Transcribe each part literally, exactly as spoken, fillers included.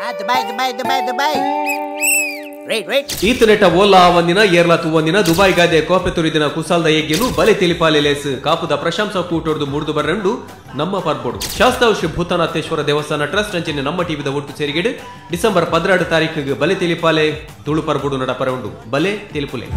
Dubai Dubai Dubai Dubai right right ಈತನೆಟ ಓಲಾ ಒಂದಿನ ಏರ್ಲಾ ತುವಂದಿನ ದುಬೈ ಗಾದೆ ಕೋಪೆ ತುರಿದಿನ ಕುಸಾಲ್ದ ಎಗ್ಗೆನು ಬಲೆ ತಿಳಿಪಾಲೆ ಲೇಸ್ ಕಾಪುದ ಪ್ರಶಂಸಾ ಕೂಟೊಡ್ದು ಮುರಿದು ಬರ್ರಂಡು ನಮ್ಮ ಪರ್ಬೋಡು ಶಾಸ್ತಾವ್ ಶ್ರೀ ಭೂತನಾಥೇಶ್ವರ ದೇವಸ್ಥಾನ ಟ್ರಸ್ಟ್ ಅಂಚಿನ ನಮ್ಮ ಟಿವಿದ ಒಟ್ಟು ಸೇರಿಗೆಡು ಡಿಸೆಂಬರ್ ಪದಿನೆರಡು ತಾರೀಕಿಗೆ ಬಲೆ ತಿಳಿಪಾಲೆ ತುಳು ಪರ್ಬೋಡು ನಡಪರ ಉಂಡು ಬಲೆ ತಿಳಿಪುಲೆ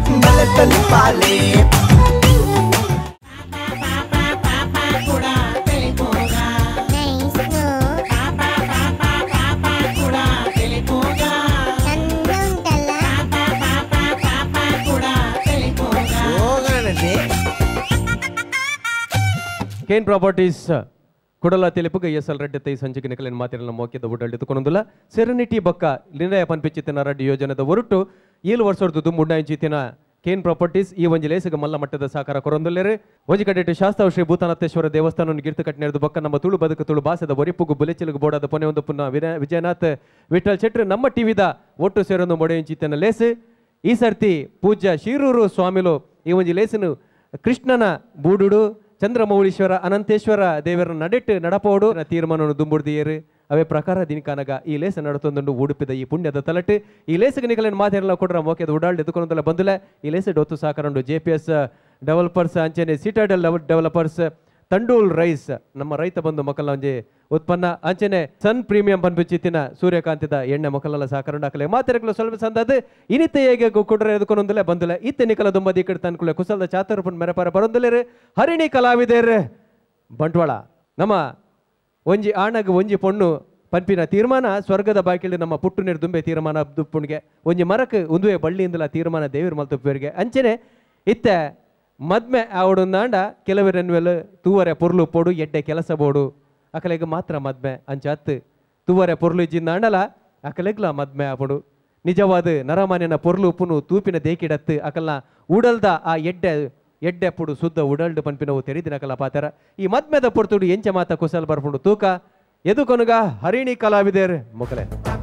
ಕೇನ್ ಪ್ರಾಪರ್ಟೀಸ್ ಕುಡಲ ತೆಲುಪುಗ ಎಸ್ ಎಲ್ ರೆಡ್ಡಿ ತೈ ಸಂಚಿಕೆ ನಿಕಲಿನ ಮಾತಿನ ಮೋಕ್ಯದ ಊಟಲ್ಲಿ ಎದುಕೊಂಡೊಂದಿಲ್ಲ ಸೆರೆನಿಟಿ ಬಕ್ಕ ನಿರ್ಣಯ ಪನ್ಪಿಚ್ಚಿತ್ತಿನ ರೆಡ್ಡಿ ಯೋಜನೆದ ಹೊರಟು ಏಳು ವರ್ಷದ ಮುಂಡಾಯಿಂಚಿತ್ತಿನ ಕೇನ್ ಪ್ರಾಪರ್ಟೀಸ್ ಈ ಒಂಜಿ ಲೇಸಿಗ ಮಲ್ಲ ಮಟ್ಟದ ಸಾಕಾರ ಕೊರೊಂದುಲ್ಲೇರು ಒಂಜಿ ಕಡೆಟ್ಟು ಶಾಸ್ತಾವ್ ಶ್ರೀ ಭೂತನಾಥೇಶ್ವರ ದೇವಸ್ಥಾನ ಗಿರ್ತು ಕಟ್ಟಿನೆರದು ಬಕ್ಕ ನಮ್ಮ ತುಳು ಬದುಕು ತುಳು ಭಾಷೆದ ಒರಿಪುಗು ಬುಲೆಚಿಲುಗು ಬೋಡಾದ ಪೊನೆ ಒಂದು ಪುನಃ ವಿಜಯನಾಥ್ ವಿಠಲ್ ಶೆಟ್ರು ನಮ್ಮ ಟಿವಿದ ಒಟ್ಟು ಸೇರೊಂದು ಮೊಡೆಯಿಂಚಿತ್ತಿನ ಲೇಸು ಈ ಸರ್ತಿ ಪೂಜ್ಯ ಶೀರೂರು ಸ್ವಾಮಿಲು ಈ ಒಂಜಿ ಲೇಸಿನ ಕೃಷ್ಣನ ಬೂಡುಡು ಚಂದ್ರಮೌಳೀಶ್ವರ ಅನಂತೇಶ್ವರ ದೇವರ ನಡೆಟ್ಟು ನಡಪೋಡು ತೀರ್ಮಾನವನ್ನು ದುಂಬುಡ್ದಿಯರು ಅವೇ ಪ್ರಕಾರ ದಿನಕಾನಗ ಈ ಲೇಸ ನಡತೊಂದು ಉಡುಪಿದ ಈ ಪುಣ್ಯದ ತಲಟು ಈ ಲೇಸಿಗೆ ನಿಕಲಿನ ಮಾತೆಲ್ಲ ಕೊಡ್ರ ಮೋಕೆದ ಉಡಾಳ್ ಎದುಕೊಂಡಲ್ಲ ಬಂದಿಲ್ಲ ಈ ಲೇಸ ಡೊತ್ತು ಸಾಕರಂಡು ಜೆ ಪಿ ಎಸ್ ಡೆವಲಪರ್ಸ್ ಅಂಚನೆ ಸಿಟಾಡೆಲ್ ಡೆವಲಪರ್ಸ್ ತಂಡೂಲ್ ರೈಸ್ ನಮ್ಮ ರೈತ ಬಂಧು ಮಕ್ಕಳ ಒಂಜಿ ಉತ್ಪನ್ನ ಅಂಚನೆ ಸನ್ ಪ್ರೀಮಿಯಂ ಪನ್ಪಿಚ್ಚಿತ್ತಿನ ಸೂರ್ಯಕಾಂತಿದ ಎಣ್ಣೆ ಮಕ್ಕಳೆಲ್ಲ ಸಾಕರಂಡು ಹಾಕಲೆ ಮಾತೆರಗಳು ಸ್ವಲ್ಪ ಸಂದದ್ದು ಇನಿತ ಹೇಗೆ ಕೊಡ್ರೆ ಎದುಕೊಂಡೊಂದಿಲ್ಲ ಬಂದಿಲ್ಲ ಇತ್ತೆ ನಿಕಲ ದುಂಬದಿ ಕಡೆ ತನ್ಕುಲೆ ಕುಸಲದ ಚಾತುರ್ಪನ್ ಮೆರಪರ ಬರೊಂದಿಲ್ಲರು ಹರಿಣಿ ಕಲಾವಿದೇರ್ ಬಂಟ್ವಾಳ ನಮ್ಮ ಒಂಜಿ ಆಣಗ ಒಂಜಿ ಪೊಣ್ಣು ಪನ್ಪಿನ ತೀರ್ಮಾನ ಸ್ವರ್ಗದ ಬಾಕಿಲಿ ನಮ್ಮ ಪುಟ್ಟು ನೀರು ದುಂಬೆ ತೀರ್ಮಾನ ದುಪ್ಪುಣಿಗೆ ಒಂಜಿ ಮರಕ್ಕೆ ಒಂದುವೆ ಬಳ್ಳಿಯಿಂದಲ ತೀರ್ಮಾನ ದೇವಿರ ಮಲ್ತುಪ್ಪರಿಗೆ ಅಂಚನೆ ಇತ್ತೆ ಮದ್ಮೆ ಆವಡುಂದಾಂಡ ಕೆಲವರೆನ್ವೆಲ್ ತೂವರೆ ಪೊರ್ಲು ಪೋಡು ಎಡ್ಡೆ ಕೆಲಸ ಬೋಡು ಅಕಲೆಗೆ ಮಾತ್ರ ಮದ್ಮೆ ಅಂಚ ಹತ್ತು ತೂವರೆ ಪೊರ್ಲು ಇಜ್ಜಿಂದಾಂಡಲ ಅಕಲೆಗ್ಲ ಮದ್ಮೆ ಆಪಡು ನಿಜವಾದ ನರಮಾನ್ಯನ ಪೊರ್ಲು ಉಪ್ಪುನು ತೂಪಿನ ದೇಕಿಡತ್ತು ಅಕಲ್ನ ಉಡಲ್ದ ಆ ಎಡ್ಡೆ ಎಡ್ಡೆ ಪುಡು ಸುದ್ದ ಉಡಲ್ಡು ಪನ್ಪಿನವು ತೆರಿದಿನ ಕಲ ಪಾತರ ಈ ಮದ್ಮೆದ ಪೊರ್ತುಡು ಎಂಚ ಮಾತ ಕುಸಲ್ ಬರ್ಪುಂಡು ತೂಕ ಎದು ಕೊನುಗ ಹರಿಣಿ ಕಲಾವಿದೇರ್ ಮುಕಲೆ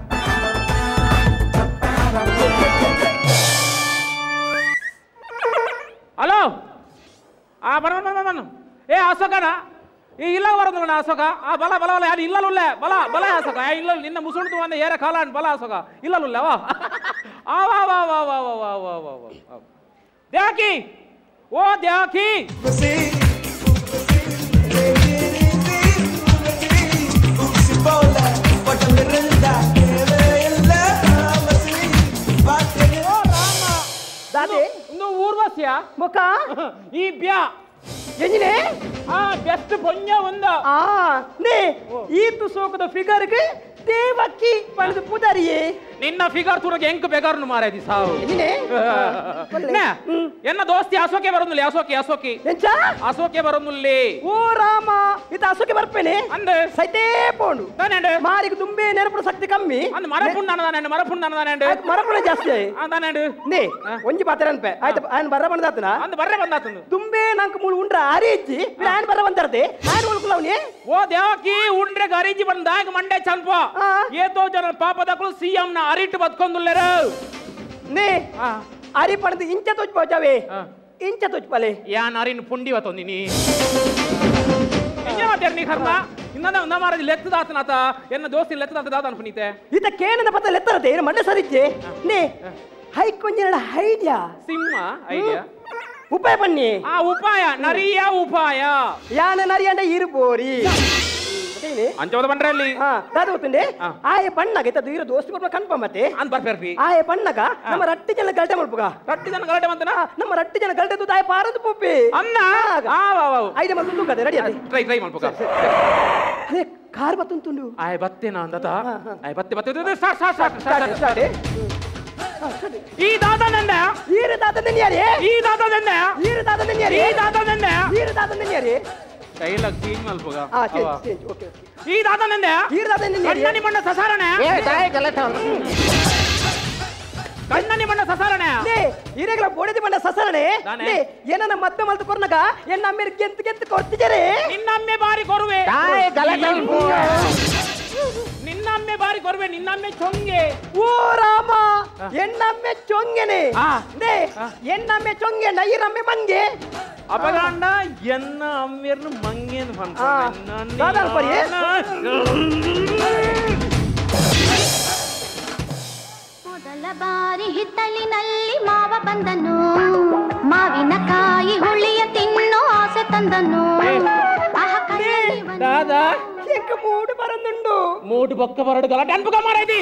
ಹಲೋ ಆ ಬರ ಏ ಅಶೋಕನ ಈ ಇಲ್ಲ ಬರೋದು ಅಶೋಕ ಆ ಬಲ ಬಲ ಬಲ ಯಾರು ಇಲ್ಲಲ್ಲ ಬಲ ಬಲ ಅಶೋಕ ಇಲ್ಲ ನಿನ್ನ ಮುಸುಳ್ತು ಅಂದ್ರೆ ಏರ ಕಾಲ ಬಲ ಅಶೋಕ ಇಲ್ಲಲ್ಲ ವಾ ಆ ವಾ ವಾ ವಾ ವಾ ವಾ ವಾ ವಾ ವಾ ದ್ಯಾಕಿ ಓ ದ್ಯಾಕಿ నువ్వు ఊర్వశియా మొక్క ఈ బ్యా ಎಂಜಿನೆ ಆ ಬೆಸ್ಟ್ ಪೊಂಜ ಒಂದ ಆ ನೇ ಈತು ಸೋಕದ ಫಿಗರ್ ಗೆ ದೇವಕ್ಕಿ ಪಡೆದು ಪುದರಿಯೇ ನಿನ್ನ ಫಿಗರ್ ತುರಗೆ ಎಂಕ್ ಬೆಗರ್ನು ಮಾರೇದಿ ಸಾವು ಎಂಜಿನೆ ನೆ ಎನ್ನ ದೋಸ್ತಿ ಅಶೋಕೆ ಬರೋನುಲ್ಲಿ ಅಶೋಕಿ ಅಶೋಕಿ ಎಂಚ ಅಶೋಕೆ ಬರೋನುಲ್ಲಿ ಓ ರಾಮ ಇತ ಅಶೋಕೆ ಬರ್ಪೇನೆ ಅಂದೆ ಸೈತೆ ಪೋಂಡು ತಾನೆಂಡೆ ಮಾರಿಗೆ ತುಂಬೆ ನೆನಪು ಶಕ್ತಿ ಕಮ್ಮಿ ಅಂದ ಮರಪುಣ್ಣ ಅನ್ನದಾನೆಂಡೆ ಮರಪುಣ್ಣ ಅನ್ನದಾನೆಂಡೆ ಮರಪುಣ್ಣ ಜಾಸ್ತಿ ಅಂದಾನೆಂಡೆ ನೇ ಒಂಜಿ ಪಾತ್ರ ಅನ್ಪೆ ಆಯ್ತು ಆಯನ್ ಬರ್ರ ಬಂದಾತನ ಅಂದ ಬರ್ರೆ ಬಂದಾತಂದು ತುಂಬೆ ನಂಕ ಮೂಳು ಉಂಡ್ರ ಅರಿಜ್ಜಿ ಆಯನ್ ಬರ್ರ ಬಂದರ್ದೆ ಆಯನ್ ಉಳ್ಕುಲವ್ನಿ ಓ ದೇವಕಿ ಉಂಡ್ರೆ ಗರಿಜಿ ಬಂದಾಗ ಮಂಡೆ ಚನ್ಪ ಏತೋ ಜನ ಪಾಪದಕ್ಕಳು ಸಿಎಂ ನ ಅರಿಟ್ಟು ಬದ್ಕೊಂದುಲ್ಲೇರು ನೇ ಅರಿ ಪಣದು ಇಂಚ ತೊಚ್ ಪೋಚಾವೆ ಇಂಚ ತೊಚ್ ಪಲೆ ಯಾನ್ ಅರಿನ್ ಪುಂಡಿ ವತೊಂದಿನಿ ಇಂಜ ಮಾತೇರ್ನಿ ಕರ್ಮ ಇನ್ನದ ಒಂದ ಮಾರದಿ ಲೆತ್ತದಾತನಾತ ಎನ್ನ ದೋಸ್ತಿ ಲೆತ್ತದಾತ ಅನ್ಪುನೀತೆ ಇತ ಕೇನದ ಪತ್ತ ಲೆತ್ತರತೆ ಏನು ಮಂಡೆ ಸರಿಜ್ಜೆ ನೇ ಹೈಕೊಂಜನ ಐಡಿಯಾ ಸಿಂಹ ಐಡಿಯಾ ಉಪಾಯ ಬನ್ನಿ ಆ ಉಪಾಯ ನರಿಯ ಉಪಾಯ ಯಾನ ನರಿ ಅಂಡ ಇರ್ಬೋರಿ ಅಂಚೋದ ಬಂಡ್ರಲ್ಲಿ ಹಾ ದಾದ ಗೊತ್ತುಂಡೆ ಆಯ ಪಣ್ಣಗ ಇತ್ತ ದೂರ ದೋಸ್ತಿ ಕೊಡ್ಬೇಕು ಕನ್ಫರ್ಮ್ ಮತ್ತೆ ಅಂದ್ ಬರ್ಪೇರ್ಪಿ ಆಯ ಪಣ್ಣಗ ನಮ್ಮ ರಟ್ಟಿ ಜನ ಗಲ್ಟೆ ಮಲ್ಪುಗ ರಟ್ಟಿ ಜನ ಗಲಾಟೆ ಬಂತನ ನಮ್ಮ ರಟ್ಟಿ ಜನ ಗಲ್ಟೆ ದು ಆಯ ಪಾರದು ಪುಪ್ಪಿ ಅನ್ನ ಆ ವಾ ವಾ ಐದೆ ಮಲ್ತು ತೂಕದೆ ರೆಡಿ ಅದೆ ಟ್ರೈ ಟ್ರೈ ಮಲ್ಪುಗ ಅದೇ ಕಾರ್ ಬತ್ತುಂಟುಂಡು ಆಯ ಬತ್ತೆನ ಅಂದತ ಆಯ ಬತ್ತೆ ಬತ್ತೆ ಸ್ಟಾರ್ಟ್ ಸ್ಟಾರ್ಟ್ ಸ್ಟಾರ್ಟ್ ಸ್ಟಾರ್ಟ್ ಈ ದಾದ ನಂದ ಈರ ದಾದ ನೆನ್ಯಾರಿ ಈ ದಾದ ನಂದ ಈರ ದಾದ ನೆನ್ಯಾರಿ ಈ ದಾದ ನಂದ ಈರ ದಾದ ನೆನ್ಯಾರಿ ಡೈಲಾಗ್ ಚೇಂಜ್ ಮಲ್ಪುಗ ಆ ಚೇಂಜ್ ಚೇಂಜ್ ಓಕೆ ಈ ದಾದ ನಂದ ಈರ ದಾದ ನೆನ್ಯಾರಿ ಕಣ್ಣನಿ ಮಣ್ಣ ಸಸಾರಣೆ ಏ ದಾಯ ಗಲಟ ಕಣ್ಣನಿ ಮಣ್ಣ ಸಸಾರಣೆ ನೇ ಈರೆಗಳ ಬೋಡಿದ ಮಣ್ಣ ಸಸಾರಣೆ ನೇ ಏನನ ಮದ್ಮೆ ಮಲ್ತು ಕೊರ್ನಗ ಎನ್ನ ಅಮ್ಮೇರ್ ಗೆಂತ ಗೆಂತ ಕೊರ್ತಿಜರೆ ನಿನ್ನ ಅಮ್ಮೆ ಬಾರಿ ಕೊರುವೆ ದಾಯ ಗಲಟ ನಿನ್ನ ಅಮ್ಮೆ ಬಾರಿ ಕೊರುವೆ ನಿನ್ನ ಅಮ್ಮೆ ಚೊಂಗೆ ಓ ರಾಮ ಎನ್ನಮ್ಮೆ ಚೊಂಗೆನೆ ನೇ ಎನ್ನಮ್ಮೆ ಚೊಂಗೆ ನೈರಮ್ಮೆ ಮಂಗೆ ಅಪಗಾಂಡ ಎನ್ನ ಅಮ್ಮೆರ್ನು ಮಂಗೇನು ಬಂತ ದಾದಾರ್ ಪರಿ ಬಂದನು ಮಾವಿನಕಾಯಿ ಹುಳಿಯ ತಿನ್ನೋ ಆಸೆ ತಂದನು దాదా ఇంక మూడు పరందుండు మూడు బొక్క బరడు గల డన్పుగా మారైది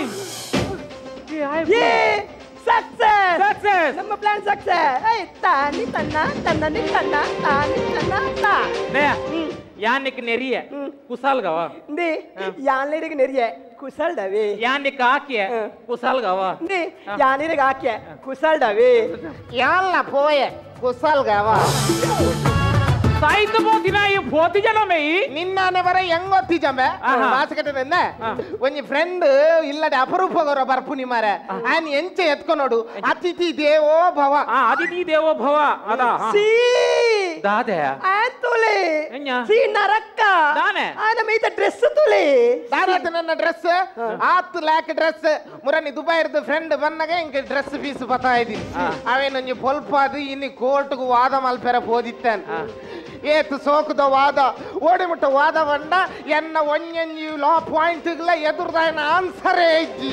ఏ సక్సెస్ సక్సెస్ ನಮ್ಮ ಪ್ಲಾನ್ ಸಕ್ಸೆಸ್ ಏ ತಾನಿ ತನ್ನ ತನ್ನನಿ ತನ್ನ ತಾನಿ ತನ್ನ ತಾ నే యానికి నెరియ కుసాల్ గవా నీ యాన్లేರಿಗೆ ನೆರಿಯೆ ಕುಸಲ್ ಡವೆ యానికి ఆకియ కుసాల్ గవా నీ యానిರಿಗೆ ಹಾಕ್ಯ ಕುಸಲ್ ಡವೆ ಯಾಲ್ಲ ಪೋಯೆ ಕುಸಲ್ ಗವಾ ಸಾಯಿತು ಬೋತಿನ ಈ ಬೋತಿ ಜನಮೇ ನಿನ್ನಾನೆ ಬರ ಹೆಂಗೊತ್ತಿ ಜಂಬೆ ಮಾಸಕಟ್ಟೆನೆ ಒಂಜಿ ಫ್ರೆಂಡ್ ಇಲ್ಲಡೆ ಅಪರೂಪಗರ ಬರ್ಪುನಿ ಮಾರೆ ಆನ್ ಎಂಚೆ ಎತ್ಕೊನೋಡು ಅತಿಥಿ ದೇವೋ ಭವ ಆ ಅತಿಥಿ ದೇವೋ ಭವ ಅದ ಸಿ ದಾದೆ ಆಂತುಲೆ ಎನ್ನ ಸಿ ನರಕ್ಕ ದಾನೆ ಆನ ಮೈತ ಡ್ರೆಸ್ ತುಲೆ ದಾರತ ನನ್ನ ಡ್ರೆಸ್ ಆತ್ ಲ್ಯಾಕ್ ಡ್ರೆಸ್ ಮುರನಿ ದುಬೈ ಇರ್ದ ಫ್ರೆಂಡ್ ಬನ್ನಗ ಇಂಕ ಡ್ರೆಸ್ ಪೀಸ್ ಪತಾ ಇದಿ ಅವೇನೊಂಜಿ ಪೊಲ್ಪಾದು ಇನ್ನು ಕೋರ್ಟ್ಗು ವಾದ ಮಲ್ಪೆರ ಪೋದಿತ್ತೇನ್ ಏತು ಸೋಕುದ ವಾದ ಓಡಿಮುಟ್ಟ ವಾದ ಬಂಡ ಎನ್ನ ಒಂಜಂಜಿ ಲಾ ಪಾಯಿಂಟ್ಗಳ ಎದುರ್ದಾಯನ ಆನ್ಸರೇ ಇಜ್ಜಿ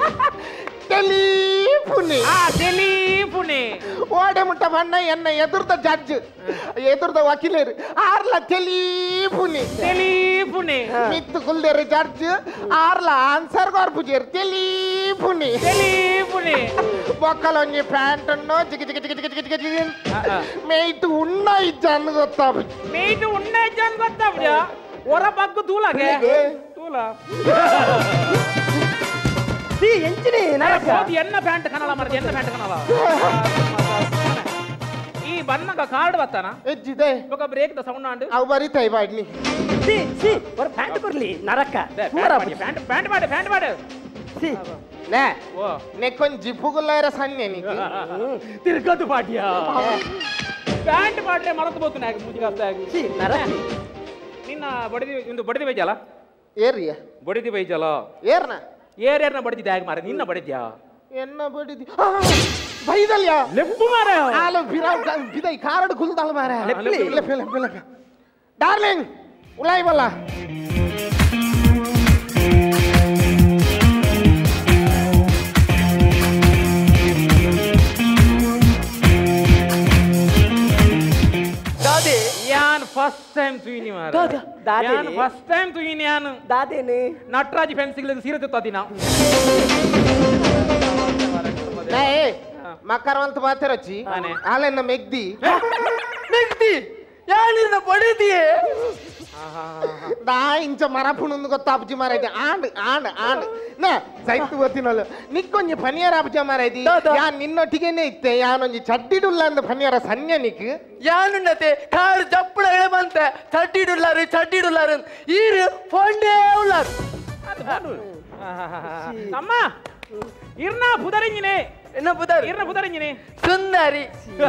ತೆಲೀಪುನಿ ಆ ತೆಲೀಪುನಿ ಓಡಿಮುಟ್ಟ ಬಣ್ಣ ಎನ್ನ ಎದುರ್ದ ಜಡ್ಜ್ ಎದುರ್ದ ವಕೀಲರು ಆರ್ಲ ತೆಲೀಪುನಿ ತೆಲೀಪುನಿ ಮಿತ್ತು ಕುಲ್ದೇರಿ ಜಡ್ಜ್ ಆರ್ಲ ಆನ್ಸರ್ ಗೊರ್ಪುಜೇರು ತೆಲೀಪುನಿ ತೆಲೀಪುನಿ ಬೊಕ್ಕಲೊಂಜಿ ಪ್ಯಾಂಟ್ ಅನ್ನು ಜಿಗಿ ಜಿಗಿ ಜಿಗಿ ಜಿಗಿ ಜಿಗಿ ಜಿಗಿ ಮೇಯ್ತು ಉಣ್ಣ ಇಜ್ಜನ್ನು ಗೊತ್ತಾಗ ಮೇಯ್ತು ಉಣ್ಣ ಇಜ್ಜನ್ನು ಗೊತ್ತಾಗ ಹೊರ ಬಗ್ಗು ತೂಲಾಗೆ ತೂಲ ಸಿ ಎಂಚಿನಿ ನರಕ ಹೋದಿ ಎನ್ನ ಪ್ಯಾಂಟ್ ಕನಲ ಮರದ ಎನ್ನ ಪ್ಯಾಂಟ್ ಕನಲ ಈ ಬನ್ನಗ ಕಾರ್ಡ್ ಬತ್ತಾನ ಎಜ್ಜಿದೆ ಬೊಕ ಬ್ರೇಕ್ ದ ಸೌಂಡ್ ಆಂಡ್ ಅವು ಬರಿತಾಯಿ ಬಾಡ್ನಿ ಸಿ ಸಿ ಒರ ಪ್ಯಾಂಟ್ ಬರ್ಲಿ ನರಕ ಪ್ಯಾಂಟ್ ಪ್ಯಾಂಟ್ ಮಾಡು ಪ್ಯಾಂಟ್ ಮಾಡು ಸಿ ನೇ ಓ ನೆಕ್ಕೊಂದು ಜಿಪ್ಪುಗುಲ್ಲ ಸನ್ನೆ ನೀನು ತಿರ್ಗದು ಪಾಟ್ಯ ಪ್ಯಾಂಟ್ ಮಾಡ್ಲೆ ಮರತು ಬೋತು ನಾಗ ಮುಜಿಗಾಸ್ತ ಆಗಿ ಸಿ ನರಕ ನಿನ್ನ ಬಡಿದಿ ಇಂದು ಬಡಿದಿ ಬೈಜಲ್ಲ ಏರಿಯ ಬಡಿದಿ ಬೈಜಲ್ಲ ಏರ್ನ ಏರ್ಯಾರ್ನ ಬಡಿದಿದ್ದೆ ಆಗ ಮಾರ ನಿನ್ನ ಬಡಿದ್ಯಾ ಎನ್ನ ಬಡಿದಿ ಬೈದಲ್ಯಾ ಲೆಪ್ಪು ಮಾರ ಆಲ ಬಿರಾ ಬಿದೈ ಕಾರಡು ಕುಲ್ದಲ್ಲ ಮಾರ ಲೆಪ್ಪಿ ಲೆಪ್ಪಿ ಲೆಪ್ಪಿ ಲೆಪ್ಪಿ ಡಾರ್ಲಿಂಗ್ ಉಲಾಯ್ ಬಲ್ಲ ದಾದೆ ಯಾನ್ ಫಸ್ಟ್ ಟೈಮ್ ತುಯಿನಿ ಮಾರ ದಾದ ದಾದೆ ಯಾನ್ ಫಸ್ಟ್ ಟೈಮ್ ತುಯಿನಿ ಯಾನ್ ದಾದೇನೆ ನಟರಾಜ್ ಫ್ಯಾನ್ಸಿಗೆ ಸೀರೆ ತುತ್ತಾದಿ ನಾವು ನೇ ಮಕ್ಕರವಂತ ಮಾತಾರಚ್ಚಿ ಆಲೆನ್ನ ಮೆಗ್ದಿ ಮೆಗ್ದಿ ಯಾನಿನ ಬಡಿದಿಯೇ ನಾ ಇಂಚ ಮರಪುಣಂದು ಗೊತ್ತಾಪುಜಿ ಮಾರೈತಿ ಆಂಡ್ ಆಂಡ್ ಆಂಡ್ ನೇ ಸೈತು ಗೊತ್ತಿನಲ್ಲ ನಿಕ್ಕೊಂಜಿ ಪನಿಯರ ಅಪುಜ ಮಾರೈತಿ ಯಾನ್ ನಿನ್ನೊಟ್ಟಿಗೆನೆ ಇತ್ತೆ ಯಾನೊಂಜಿ ಚಡ್ಡಿಡುಲ್ಲ ಅಂದ ಪನಿಯರ ಸನ್ಯ ನಿಕ್ ಯಾನುನ್ನತೆ ಕಾರು ಚಪ್ಪಳ ಎಳಬಂತ ಚಡ್ಡಿಡುಲ್ಲಾರು ಚಡ್ಡಿಡುಲ್ಲಾರು ಈರು ಫೋಂಡೇ ಉಲ್ಲಾರು ಅಮ್ಮ ಇರ್ನ ಪುದರಿಂಜಿನೆ ಎನ್ನ ಪುದಾರಿ ಇರ್ನ ಪುದರಿಂಜಿನೆ ಸುಂದರಿ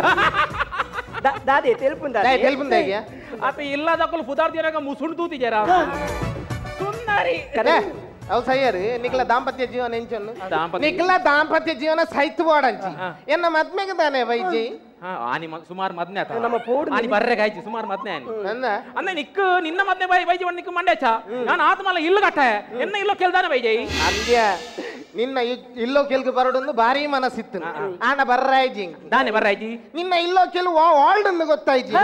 ದಾದೆ ತೆಲ್ಪುಂದ ತೆಲ್ಪುಂದಾಗ್ಯಾ ಅತ ಇಲ್ಲದಕ್ಕಲು ಪುದಾರ್ತಿಯರಾಗ ಮುಸುಂಡು ತೂತಿಜಾರ ಸುಂದರಿ ಅವು ಸಯ್ಯರು ನಿಕ್ಲ ದಾಂಪತ್ಯ ಜೀವನ ಎಂಚನ್ನು ದಾಂಪತ್ಯ ನಿಕ್ಲ ದಾಂಪತ್ಯ ಜೀವನ ಸೈತು ಬೋಡಂಚಿ ಎನ್ನ ಮದ್ಮೆಗೆ ತಾನೆ ಬೈಜಿ ಆನಿ ಸುಮಾರು ಮದ್ನೆ ಆತ ನಮ್ಮ ಪೌಡ್ ಆನಿ ಬರ್ರೆ ಗಾಯ್ಚಿ ಸುಮಾರು ಮದ್ನೆ ಆನಿ ಅಂದ ಅಂದ ನಿಕ್ಕು ನಿನ್ನ ಮದ್ನೆ ಬೈ ಬೈಜಿ ಒಂದು ನಿಕ್ಕು ಮಂಡೇಚ ನಾನು ಆತ್ಮಲ್ಲ ಇಲ್ಲು ಕಟ್ಟ ಎನ್ನ ಇಲ್ಲೋ ಕೇಳ್ದಾನೆ ಬೈಜೈ ಅಂದ್ಯ ನಿನ್ನ ಇಲ್ಲೋ ಕೆಲ್ಗೆ ಬರೋಡೊಂದು ಭಾರಿ ಮನಸ್ಸಿತ್ತು ಆನ ಬರ್ರಾಯ್ಜಿ ದಾನೆ ಬರ್ರಾಯ್ಜಿ ನಿನ್ನ ಇಲ್ಲೋ ಕೆಲವು ವಾಲ್ಡ್ ಒಂದು ಗೊತ್ತಾಯ್ಜಿ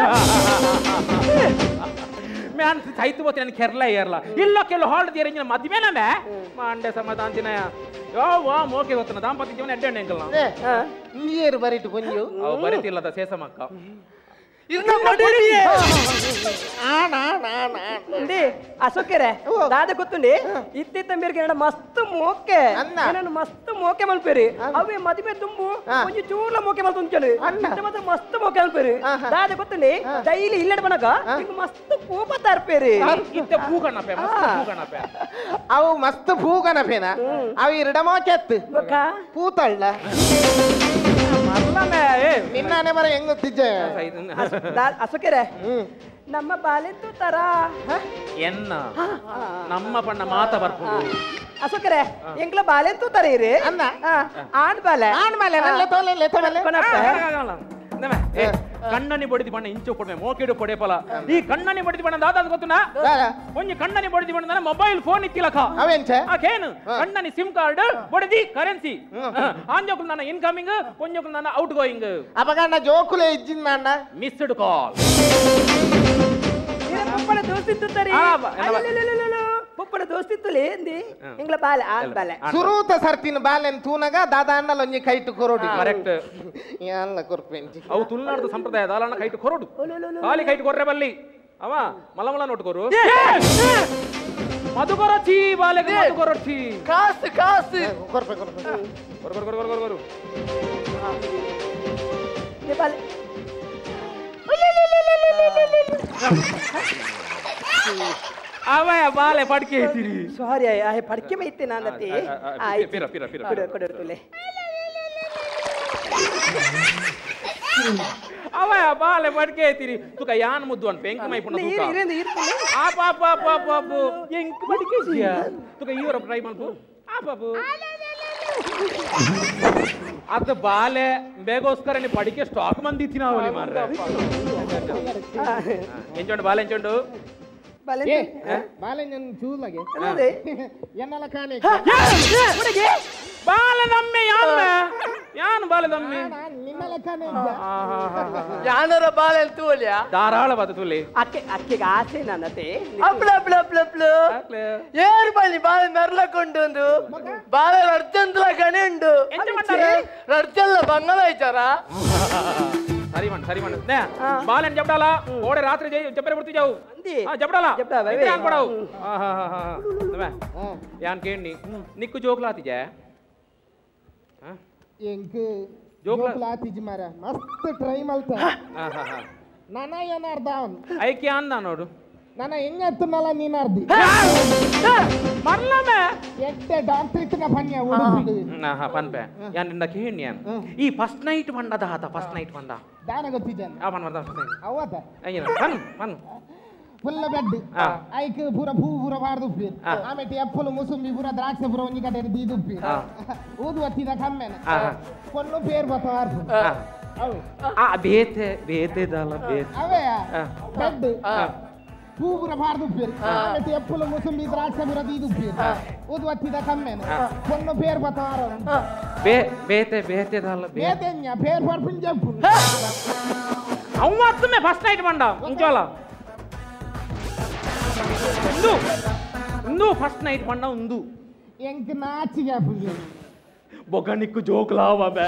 ಮ್ಯಾನ್ ಸೈತು ಬೋತಿ ನಾನು ಕೆರ್ಲ ಏರ್ಲ ಇಲ್ಲೋ ಕೆಲ ಹಾಲ್ಡ್ ತೀರಿಂಜಿನ ಮದ್ವೆ ನಮೆ ಮಂಡೆ ಸಮಾಧಾನ ದಿನ ಯೋ ವಾ ಮೋಕೆ ಗೊತ್ತನ ದಾಂಪತ್ಯ ಜೀವನ ಎಡ್ಡೆ ಎಂಕಲ್ ನಾವು ನೀರು ಬರಿಟ್ಟು ಕೊಂಜು ಅವು ಬರಿತಿಲ್ಲದ ಸೇಸಮಕ್ಕ ಇರ್ನ ಬಡಿರಿಯೇ ಆಣ ಆಣ ಆಣ ಅಂಡಿ ಅಸೋಕೆರೆ ದಾದ ಗೊತ್ತುಂಡಿ ಇತ್ತಿತ್ತ ಮೇರ್ಗೆ ನಡ ಮಸ್ತ್ ಮೋಕೆ ಅನ್ನ. ನಾನು ಮಸ್ತ್ ಮೋಕೆ ಮಲ್ಪೇರಿ ಅವೇ ಮದುವೆ ತುಂಬು ಒಂಜಿ ಚೂರ್ಲ ಮೋಕೆ ಮಲ್ ತುಂಚನು ಮತ್ತೆ ಮಸ್ತ್ ಮೋಕೆ ಮಲ್ಪೇರಿ ದಾದ ಗೊತ್ತುಂಡಿ ಡೈಲಿ ಇಲ್ಲಡ ಬನಗ ಇಂಗ ಮಸ್ತ್ ಕೂಪ ತರ್ಪೇರಿ ಇತ್ತೆ ಪೂಗಣ್ಣಪ್ಪೆ ಮಸ್ತ್ ಪೂಗಣ್ಣಪ್ಪೆ ಅವು ಮಸ್ತ್ ಭೂಗನಪೇನ ಅವು ಎರಡಮೋ ಕೆತ್ತು ಗೊಕ್ಕ ಪೂತಳ್ಳ ಮಲ್ಲಮೆ ಏ ನಿನ್ನಾನೆ ಬರ ಹೆಂಗ್ ಗೊತ್ತಿಜ್ಜೆ ಅಸೋಕೆರೆ ನಮ್ಮ ಬಾಲೆಂತು ತರ ಎನ್ನ ನಮ್ಮ ಪಣ್ಣ ಮಾತ ಬರ್ಕೊಂಡು ಅಸೋಕೆರೆ ಎಂಕ್ಲ ಬಾಲೆಂತು ತರ ಇರಿ ಅಂದ ಆಣ್ ಬಾಲೆ ಆನ್ ಮೇಲೆ ನಲ್ಲೆ ತೋಲೆ ಲೆತ್ತ ಮೇಲೆ ನಮೆ ಕಣ್ಣನಿ ಬಡಿದಿ ಬಣ್ಣ ಇಂಚು ಕೊಡ್ಮೆ ಮೋಕೆಡು ಪೊಡೆ ಪಲ ಈ ಕಣ್ಣನಿ ಬಡಿದಿ ಬಣ್ಣ ದಾದ ಗೊತ್ತುನಾ ಒಂಜಿ ಕಣ್ಣನಿ ಬಡಿದಿ ಬಣ್ಣ ಮೊಬೈಲ್ ಫೋನ್ ಇತ್ತಿಲಕ ಅವೆಂಚ ಆಕೇನು ಕಣ್ಣನಿ ಸಿಮ್ ಕಾರ್ಡ್ ಬಡಿದಿ ಕರೆನ್ಸಿ ಆಂಜೋಕು ನನ್ನ ಇನ್ಕಮಿಂಗ್ ಕೊಂಜೋಕು ನನ್ನ ಔಟ್ ಗೋಯಿಂಗ್ ಅಪಗಣ್ಣ ಜೋಕುಲೆ ಇಜ್ಜಿನ ಅಣ್ಣ ಮಿಸ್ಡ್ ಕಾಲ್ ಪಪ್ಪಡ ದೋಸ್ತಿತ್ತರಿ ಪಪ್ಪಡ ದೋಸ್ತಿತ್ತಲೇ ಎಂದಿ ಇಂಗ್ಲ ಬಾಲೆ ಆಲ್ ಬಾಲೆ ಸುರೂತ ಸರ್ತಿನ ಬಾಲೆನ್ ತೂನಗ ದಾದ ಅಣ್ಣಲ ಒಂಜಿ ಕೈಟು ಕೊರೋಡಿ ಕರೆಕ್ಟ್ ಎಲ್ಲ ಕೊರ್ಪೆಂಚಿ ಅವು ತುಳುನಾಡದ ಸಂಪ್ರದಾಯ ದಾಲಣ್ಣ ಕೈಟು ಕೊರೋಡು ಖಾಲಿ ಕೈಟು ಕೊರ್ರೆ ಬಲ್ಲಿ ಅವ ಮಲಮಲ ನೋಟ್ಕೋರು ಮಧುಕೊರ ಚೀ ಬಾಲೆಗೆ ಮಧುಕೊರ ಚೀ ಕಾಸು ಕಾಸು ಕೊರ್ಪೆ ಕೊರ್ಪೆ ಕೊರು ಕೊರು ಕೊರು ಕೊರು ಕೊರು ನೇ ಬಾಲೆ ಅವಯ ಬಾಲೆ ಪಡ್ಕೆ ಐತಿರಿ ಸಾರಿ ಆ ಪಡ್ಕೆ ಮೈತೆ ನಾನತಿ ಪಿರ ಪಿರ ಪಿರ ಕೊಡು ಕೊಡು ತುಲೆ ಅವಯ ಬಾಲೆ ಪಡ್ಕೆ ಐತಿರಿ ತುಕ ಯಾನ್ ಮುದ್ದು ಅನ್ ಪೆಂಕ್ ಮೈ ಪುಣ ತುಕ ಇರೇಂದ ಇರ್ಪುಲೆ ಆ ಪಾಪ ಪಾಪ ಪಾಪ ಎಂಕ್ ಪಡ್ಕೆ ಸಿಯಾ ತುಕ ಇವರ ಟ್ರೈ ಮಾಡ್ತು ಆ ಪಾಪ ಅದ ಬಾಲೆ ಬೇಗೋಸ್ಕರ ನೀ ಪಡಿಕೆ ಸ್ಟಾಕ್ ಮಂದಿತ್ತಿ ನಾವಲ್ಲಿ ಮಾರ್ರೆ ಎಂಚೊಂಡು ಬಾಲೆ ಎಂಚೊಂಡು ಬಾಲೆ ಬಾಲೆ ನನ್ ಚೂಲಗೆ ಅದೇ ಎನ್ನಲ ಕಾನೆ ಹುಡುಗಿ ಬಾಲೆ ದಮ್ಮೆ ಯಾನ್ ಯಾನ್ ಬಾಲೆ ದಮ್ಮೆ ನಿನ್ನಲ ಕಾನೆ ಯಾನರ ಬಾಲೆ ತೂಲ್ಯಾ ಧಾರಾಳವಾದ ತುಲಿ ಅಕ್ಕೆ ಅಕ್ಕೆಗೆ ಆಸೆ ನನ್ನತೆ ಅಪ್ಲ ಅಪ್ಲ ಅಪ್ಲ ಅಪ್ಲ ಏರು ಬನ್ನಿ ಬಾಳೆ ಮೆರ್ಲಕೊಂಡೊಂದು ಬಾಳೆ ರಡ್ಜಂತಲ ಕಣೆಂಡು ರಡ್ಜಲ್ಲ ಬಂಗಲ ಐಚಾರ ಸರಿ ಮಣ್ಣ ಸರಿ ಮಣ್ಣ ನೇ ಬಾಲೆನ್ ಜಬ್ಡಾಲ ಓಡೆ ರಾತ್ರಿ ಜೈ ಜಬ್ಬರೆ ಬಿಡ್ತಿ ಜಾವು ಹಾ ಜಬ್ಡಾಲ ಯಾನ್ ಕೊಡವು ಹಾ ಹಾ ಹಾ ಹಾ ಯಾನ್ ಕೇಳಿ ನಿಕ್ಕು ಜೋಕ್ಲಾತಿ ಜೆ ಹಾ ಎಂಕ್ ಜೋಕ್ಲಾತಿ ಮಾರ ಮಸ್ತ್ ಟ್ರೈ ಮಲ್ತ ಹಾ ಹಾ ಹಾ ನಾನ ಏನಾರ್ದ ಅವನ್ ಐಕೆ ಅಂದ ನೋಡು ನನ್ನ ಹೆಂಗ ಎತ್ತನಲ್ಲ ನೀನಾರ್ದಿ ಮರ್ಲಮೆ ಎಟ್ಟೆ ಡಾಕ್ಟರ್ ಇತ್ತನ ಪನ್ಯ ಉಡುಪಿಡು ಹಾ ಹಾ ಪನ್ಪೆ ಯಾನ್ ನಿಂದ ಕೇಳಿ ಯಾನ್ ಈ ಫಸ್ಟ್ ನೈಟ್ ಬಂದದ ಆತ ಫಸ್ಟ್ ನೈಟ್ ಬಂದ ದಾನ ಗೊತ್ತಿದ್ದಾನೆ ಆ ಪನ್ ಬಂದ ಫಸ್ಟ್ ನೈಟ್ ಅವತ ಅಯ್ಯನ ಪನ್ ಪನ್ ಫುಲ್ ಬೆಡ್ ಐಕ್ ಪೂರ ಪೂ ಪೂರ ಬಾರ್ದು ಉಪ್ಪಿ ಆಮೇಲೆ ಎಪ್ಪಲು ಮುಸುಂಬಿ ಪೂರ ದ್ರಾಕ್ಷ ಪೂರ ಒಂಜಿ ಕಡೆ ದೀದು ಉಪ್ಪಿ ಊದು ಹತ್ತಿದ ಕಮ್ಮೆನ ಪೊನ್ನು ಪೇರ್ ಬತ್ತವಾರ್ದು ಆ ಬೇತೆ ಬೇತೆ ದಾಲ ಬೇತೆ ಅವೇ ಬೆಡ್ ಪೂ ಪೂರ ಬಾರ್ದು ಉಪ್ಪಿ ಆಮೇಲೆ ಎಪ್ಪಲು ಮುಸುಂಬಿ ದ್ರಾಕ್ಷ ಪೂರ ದೀದು ಉಪ್ಪಿ ಊದು ಹತ್ತಿದ ಕಮ್ಮೆನ ಪೊನ್ನು ಪೇರ್ ಬತ್ತವಾರ ಬೇ ಬೇತೆ ಬೇತೆ ದಾಲ ಬೇತೆ ಬೇತೆನ್ಯ ಪೇರ್ ಬರ್ಪಿನ್ ಜಂಪು ಅವ ಮತ್ತೊಮ್ಮೆ ಫಸ್ಟ್ ನೈಟ್ ಬಂದ ಇಂಚೋಲ ಇಂದು ಇಂದು ಫಸ್ಟ್ ನೈಟ್ ಬಂದ ಒಂದು ಎಂಕ್ ನಾಚಿಗೆ ಪುಂಜು ಬೊಗನಿಕ್ಕು ಜೋಕ್ಲಾವ ಬೇ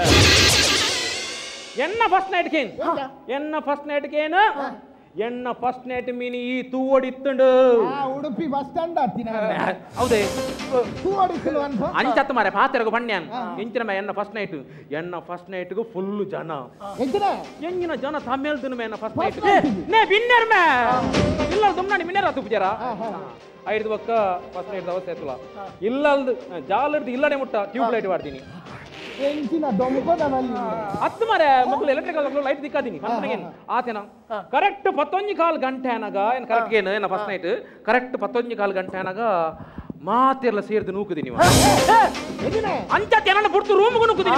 ಎನ್ನ ಫಸ್ಟ್ ನೈಟ್ ಕೇನ್ ಎನ್ನ ಫಸ್ಟ್ ನೈಟ್ ಕೇನ್ ಎನ್ನ ಫಸ್ಟ್ ನೈಟ್ ಮೀನಿ ಈ ತೂವಡಿತ್ತುಂಡು ಉಡುಪಿ ಬಸ್ ಸ್ಟ್ಯಾಂಡ್ ಹತ್ತಿನ ಹೌದೇ ತೂವಡಿಸಲು ಅನ್ಪ ಅಂಚತ್ತು ಮಾರೆ ಪಾತೆರಗು ಬಣ್ಣ್ಯಾನ್ ಎಂಚಿನ ಮೇ ಎನ್ನ ಫಸ್ಟ್ ನೈಟ್ ಎನ್ನ ಫಸ್ಟ್ ನೈಟ್ಗೂ ಫುಲ್ ಜನ ಎಂಚಿನ ಎಂಜಿನ ಜನ ತಮ್ಮೇಲ್ದು ಮೇ ಎನ್ನ ಫಸ್ಟ್ ನೈಟ್ ನೇ ಬಿನ್ನರ್ ಮೇ ಇಲ್ಲ ದುಮ್ನಾಡಿ ಬಿನ್ನರ್ ಆತು ಪೂಜಾರ ಐದು ಬಕ್ಕ ಫಸ್ಟ್ ನೈಟ್ ಅವಸ್ಥೆ ಆಯ್ತಲ್ಲ ಇಲ್ಲಲ್ದು ಜಾಲರ್ದು ಇಲ್ಲಡೆ ಮುಟ್ಟ ಟ್ಯೂಬ್ ಲೈಟ್ ಮಾಡ್ತೀನಿ ಎಂಚಿನ ದೊಂಬದಲ್ಲಿ ಹತ್ತು ಮಾರೆ ಮಕ್ಕಳು ಎಲೆಕ್ಟ್ರಿಕಲ್ ಲೈಟ್ ದಿಕ್ಕಾದೀನಿ ಪಂಪನಿಗೇನು ಆತೇನ ಕರೆಕ್ಟ್ ಪತ್ತೊಂಜಿ ಕಾಲ್ ಗಂಟೆ ಅನಾಗ ಏನು ಕರೆಕ್ಟ್ ಏನು ಏನ ಫಸ್ಟ್ ನೈಟ್ ಕರೆಕ್ಟ್ ಪತ್ತೊಂಜಿ ಕಾಲ್ ಗಂಟೆ ಅನಾಗ ಮಾತೆಲ್ಲ ಸೇರ್ದು ನೂಕುದೀನಿ ಅಂಚತ್ತೆ ಏನನ್ನ ಬಿಡ್ತು ರೂಮ್ಗೂ ನೂಕುದೀನಿ